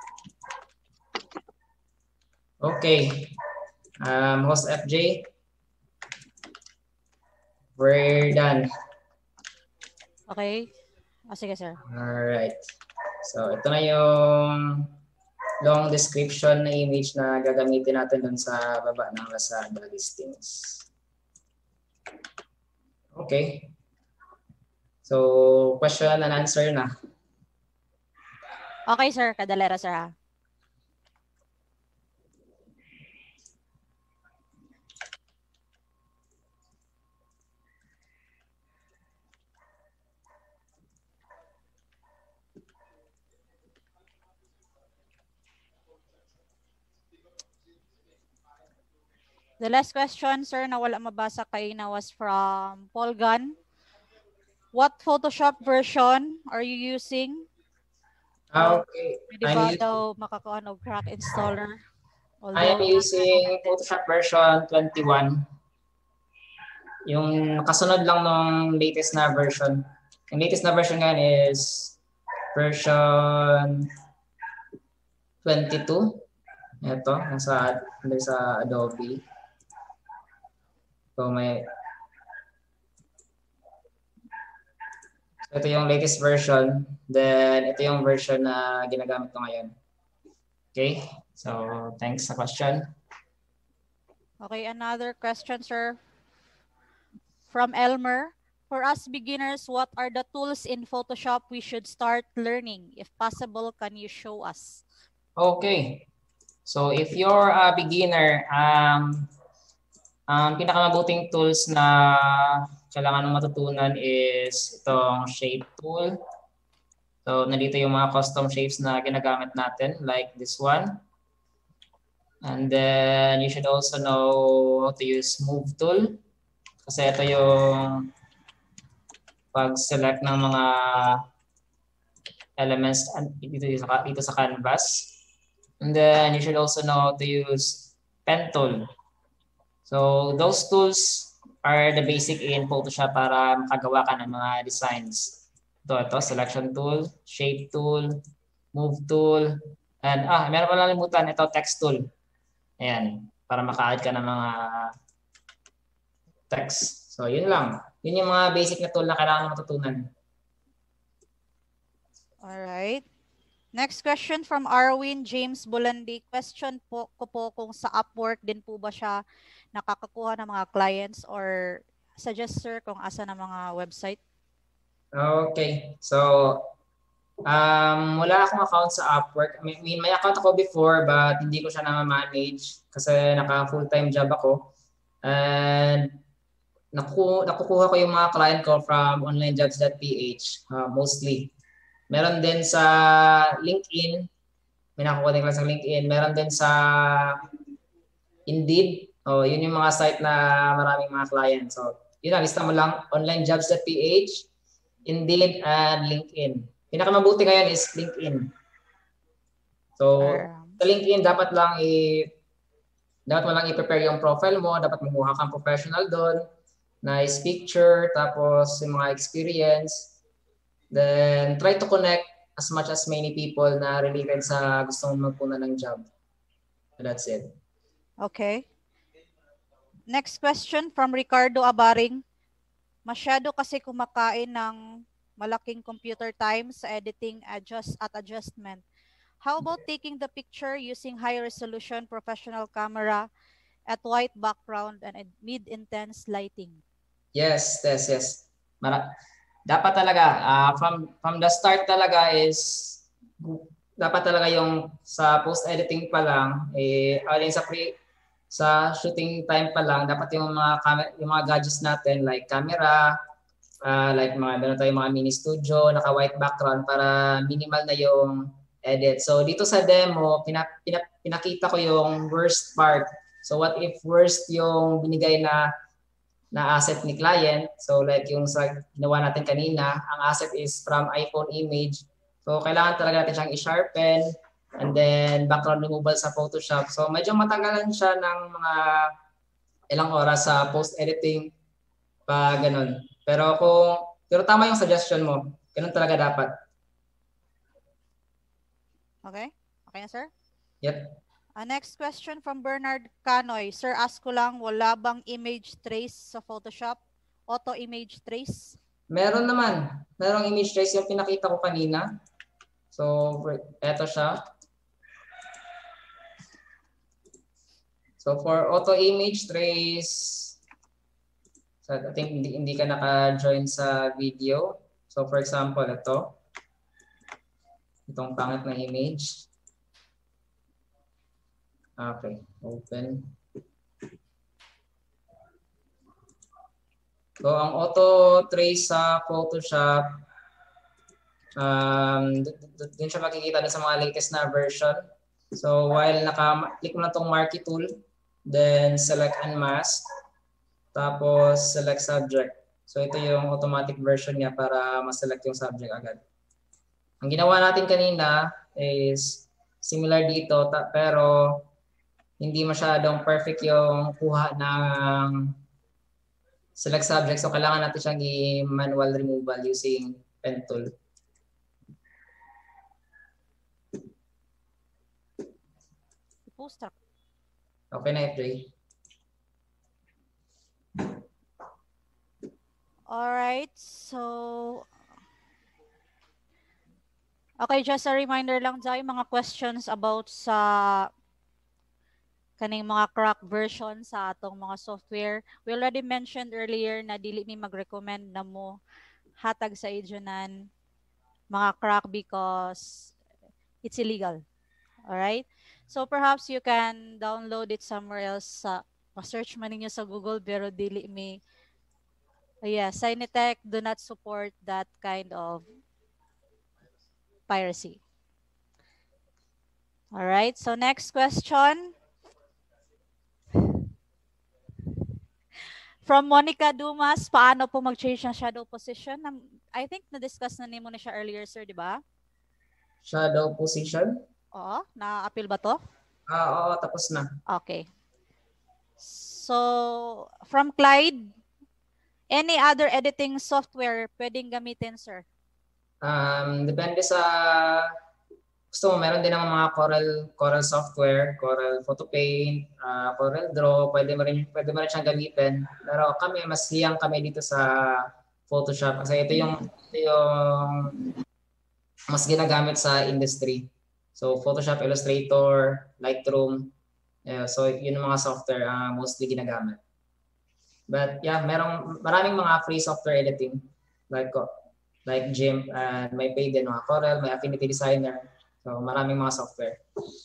Okay, um, host F J, we're done. Okay. Oh, sige, sir. Alright. So, ito na yung long description na image na gagamitin natin dun sa baba ng Lazada listings. Okay. So, question and answer na. Okay, sir. Kadalera, sir, ha? The last question, sir, na wala mabasa kay na was from Paul Gunn. What Photoshop version are you using? Ah, okay. Di ba daw makakaon of crack installer? I am using Photoshop version twenty-one. Yung kasunod lang ng latest na version. Yung latest na version ngayon is version twenty-two. Ito, nasa, nasa Adobe. So may so ito yung latest version, then ito yung version na ginagamit ko ngayon. Okay, so thanks sa question. Okay, another question, sir, from Elmer. For us beginners, what are the tools in Photoshop we should start learning? If possible, can you show us? Okay, so if you're a beginner, um, ang pinakamabuting tools na kailangan mong matutunan is itong shape tool. So, nandito yung mga custom shapes na ginagamit natin, like this one. And then, you should also know how to use move tool. Kasi ito yung pag-select ng mga elements dito sa, dito sa canvas. And then, you should also know how to use pen tool. So those tools are the basic in Photoshop para makagawa ka ng mga designs. Ito, ito, selection tool, shape tool, move tool, and ah, meron pa lang limutan, ito, text tool. Ayan, para maka-add ka ng mga text. So yun lang. Yun yung mga basic na tool na kailangan matutunan. Alright. Next question from Arwin James Bulandi. Question po ko po kung sa Upwork din po ba siya nakakakuha ng mga clients or suggest, sir, kung asa na mga website? Okay. So, Um, wala akong account sa Upwork. I mean, may account ako before but hindi ko siya na-manage kasi naka full-time job ako. And naku nakukuha ko yung mga client ko from onlinejobs dot p h uh, mostly. Meron din sa LinkedIn. May nakukuha din sa LinkedIn. Meron din sa Indeed. Oh, yun yung mga site na maraming mga clients. So, yun lang, lista mo lang onlinejobs dot p h, Indeed, and LinkedIn. Pinakamabuti ngayon is LinkedIn. So, sa LinkedIn, dapat lang i dapat mo lang i-prepare yung profile mo, dapat mamuha kang professional doon, nice picture, tapos yung mga experience. Then, try to connect as much as many people na related sa gusto mong magpuna ng job. So, that's it. Okay. Next question from Ricardo Abaring. Masyado kasi kumakain ng malaking computer time sa editing adjust at adjustment. How about taking the picture using high resolution professional camera at white background and mid-intense lighting? Yes, yes, yes. Mara dapat talaga uh, from from the start talaga is dapat talaga yung sa post editing pa lang eh alin sa pre sa shooting time pa lang dapat yung mga camera, yung mga gadgets natin like camera, uh, like mga meron tayong mga mini studio, naka white background para minimal na yung edit. So dito sa demo, pina, pina, pinakita ko yung worst part. So what if worst yung binigay na na asset ni client? So like yung sa ginawa natin kanina, ang asset is from iPhone image. So kailangan talaga natin siyang i-sharpen and then background removal sa Photoshop. So medyo matagalan siya ng mga ilang oras sa post-editing pa ganun. Pero kung pero tama yung suggestion mo, ganun talaga dapat. Okay? Okay na, sir? Yep. Uh, next question from Bernard Canoy. Sir, ask ko lang, wala bang image trace sa Photoshop? Auto image trace? Meron naman. Merong image trace yung pinakita ko kanina. So, eto siya. So, for auto image trace, so I think hindi, hindi ka naka-join sa video. So, for example, ito. Itong pangit na image. Okay, open. So, ang auto trace sa Photoshop, um, dun siya makikita na sa mga latest na version. So, while naka-click mo na itong marquee tool, then select unmask, tapos select subject. So, ito yung automatic version niya para ma-select yung subject agad. Ang ginawa natin kanina is similar dito, pero hindi masyadong perfect yung kuha ng select subject. So, kailangan natin siyang i-manual removal using pen tool. Okay na, F J. Alright, so okay, just a reminder lang dahil mga questions about sa kaning mga crack version sa atong mga software. We already mentioned earlier na dili mi mag-recommend na mo hatag sa idyonan mga crack because it's illegal. Alright? So perhaps you can download it somewhere else sa search man ninyo sa Google pero dili mi oh yeah, Cinetech do not support that kind of piracy. All right, so next question. From Monica Dumas, paano po mag-change ng shadow position? I think na-discuss na nimo na siya earlier, sir, di ba? Shadow position? Oo, na-appeal ba to? Ah, oo, tapos na. Okay. So, from Clyde, any other editing software pwedeng gamitin, sir? Um, depende sa gusto mo. Meron din ng mga Corel Corel software, Corel Photo Paint, uh, Corel Draw, pwede mo rin pwede mo rin siyang gamitin. Pero kami mas hiyang kami dito sa Photoshop kasi ito yung ito yung mas ginagamit sa industry. So Photoshop, Illustrator, Lightroom. Yeah, so yun yung mga software uh, mostly ginagamit. But yeah, merong maraming mga free software editing like ko. like GIMP, and may paid din mga Corel, may Affinity Designer. So maraming mga software.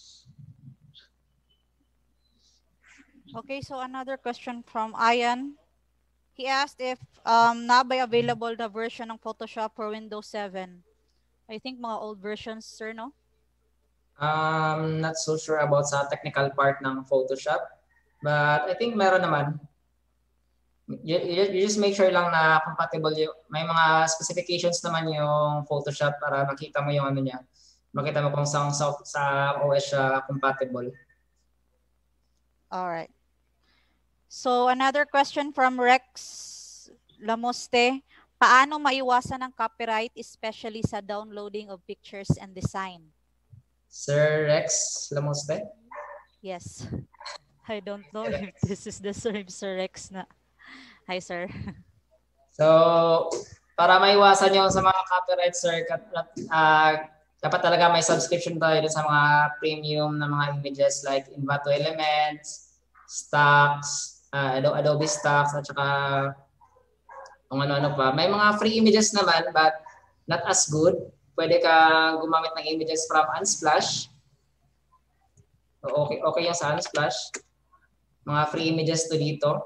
Okay, so another question from Ian. He asked if um, na ba available na version ng Photoshop for Windows seven. I think mga old versions, sir, no? Um, not so sure about sa technical part ng Photoshop, but I think meron naman. You, you, you just make sure lang na compatible yung, may mga specifications naman yung Photoshop para makita mo yung ano niya. Makita mo kung sa, sa, sa O S siya compatible. All right. So another question from Rex Lamoste. Paano maiwasan ang copyright, especially sa downloading of pictures and design? Sir Rex Lamoste? Yes. I don't know if this is the same Sir Rex na. Hi, sir. So, para maiwasan yung sa mga copyright, sir, uh, dapat talaga may subscription tayo sa mga premium na mga images like Envato Elements, Stocks, uh, Adobe Stocks, at saka kung ano-ano pa. May mga free images naman, but not as good. Pwede kang gumamit ng images from Unsplash. So, okay, okay yan sa Unsplash. Mga free images to dito.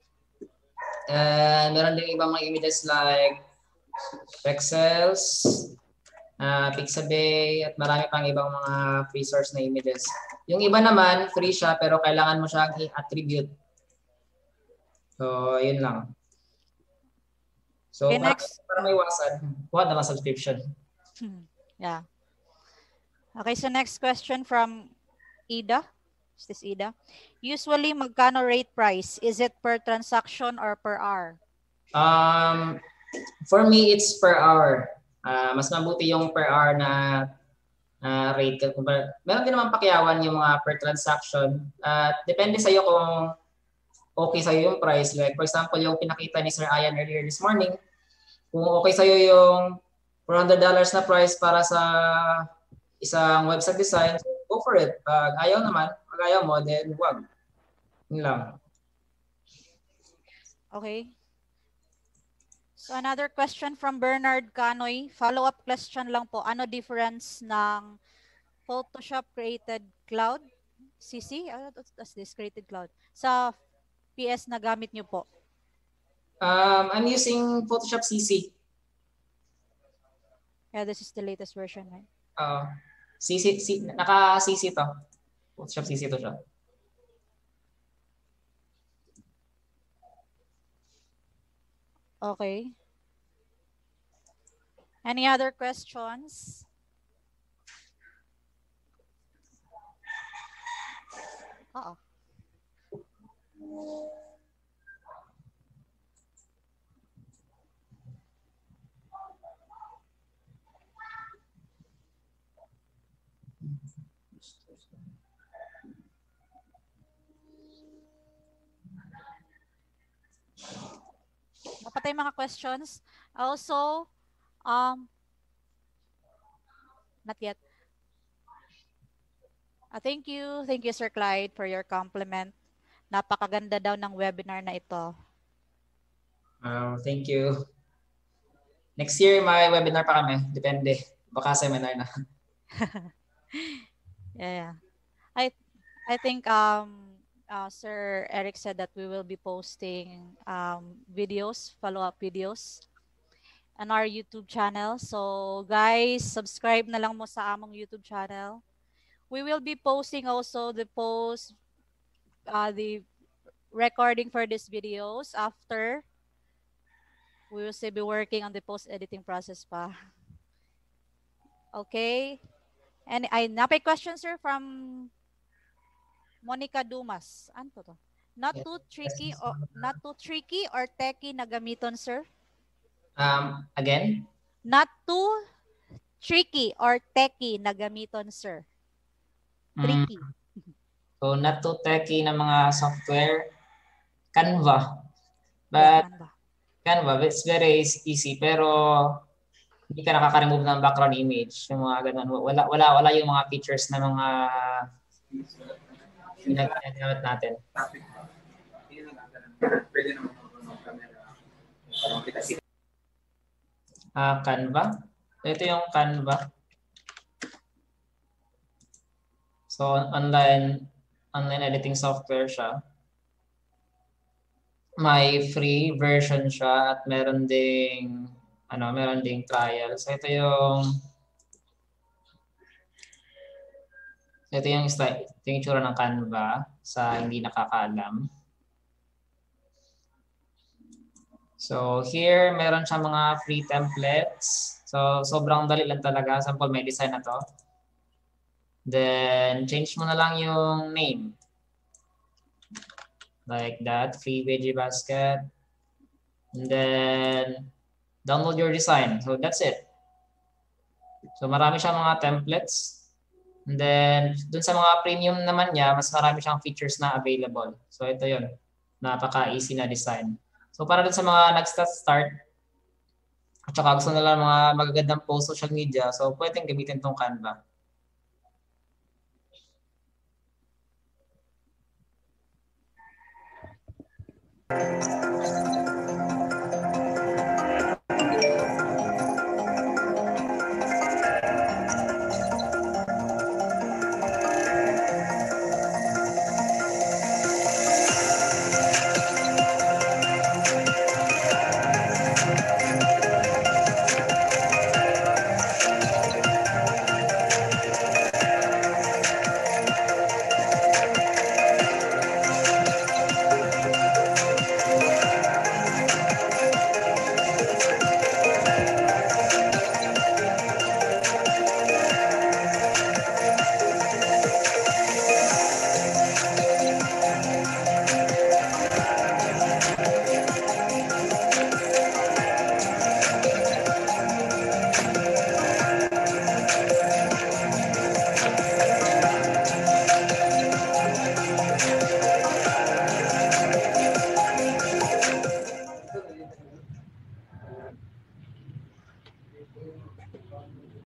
And meron din ibang mga images like Pexels, uh, Pixabay, at marami pang ibang mga free source na images. Yung iba naman, free siya, pero kailangan mo siyang i-attribute. So, yun lang. So, Okay, para, next. para may iwasan, kuha na lang subscription. Hmm. Yeah. Okay, so next question from Ida. Is this Ida? Usually, magkano rate price? Is it per transaction or per hour? Um, for me, it's per hour. Uh, mas mabuti yung per hour na uh, rate. Meron din naman pakiyawan yung mga per transaction. Uh, depende sa iyo kung okay sa'yo yung price. Like, for example, yung pinakita ni Sir Ian earlier this morning, kung okay sa'yo yung four hundred dollars na price para sa isang website design, go for it. Pag ayaw naman, pag ayaw mo, then wag. Yun lang. Okay. So another question from Bernard Canoy. Follow-up question lang po. Ano difference ng Photoshop Created Cloud? C C? Ano is this? Created Cloud. Sa P S na gamit nyo po? Um, I'm using Photoshop C C. Yeah, this is the latest version, right? Uh, C C, C, naka-C C to. Photoshop C C to siya. Okay. Any other questions? Uh-oh. Dapat tayong mga questions. Also, um, not yet. Uh, thank you. Thank you, Sir Clyde, for your compliment. Napakaganda daw ng webinar na ito. Uh, thank you. Next year, may webinar pa kami. Depende. Baka seminar na. Yeah. I I think um uh, Sir Eric said that we will be posting um videos, follow-up videos on our YouTube channel. So guys, subscribe na lang mo sa among YouTube channel. We will be posting also the post uh, the recording for these videos after. We will still be working on the post-editing process pa. Okay. And I napay question, sir, from Monica Dumas. Ano to? Not Yes. too tricky or not too tricky or techy na gamiton, sir? Um, again? Not too tricky or techy na gamiton, sir. Tricky. Mm. So, not too techy na mga software. Canva. But, Yeah, Canva, it's very easy. Pero, hindi ka nakaka-remove ng background image. Yung mga ganun. Wala, wala, wala yung mga features na mga ginagamit natin. uh, Canva. Ito yung Canva. So online online editing software siya. May free version siya at meron ding ano, meron ding trial. So ito yung ito yung slide, ito yung itsura ng Canva sa hindi nakakaalam. So here meron siya mga free templates. So sobrang dali lang talaga. Sample may design na to. Then change mo na lang yung name. Like that, free veggie basket. And then download your design. So that's it. So marami siyang mga templates. And then dun sa mga premium naman niya, mas marami siyang features na available. So ito yun. Napaka-easy na design. So para dun sa mga nag-start at saka gusto nila mga magagandang post social media, so pwedeng gamitin tong Canva.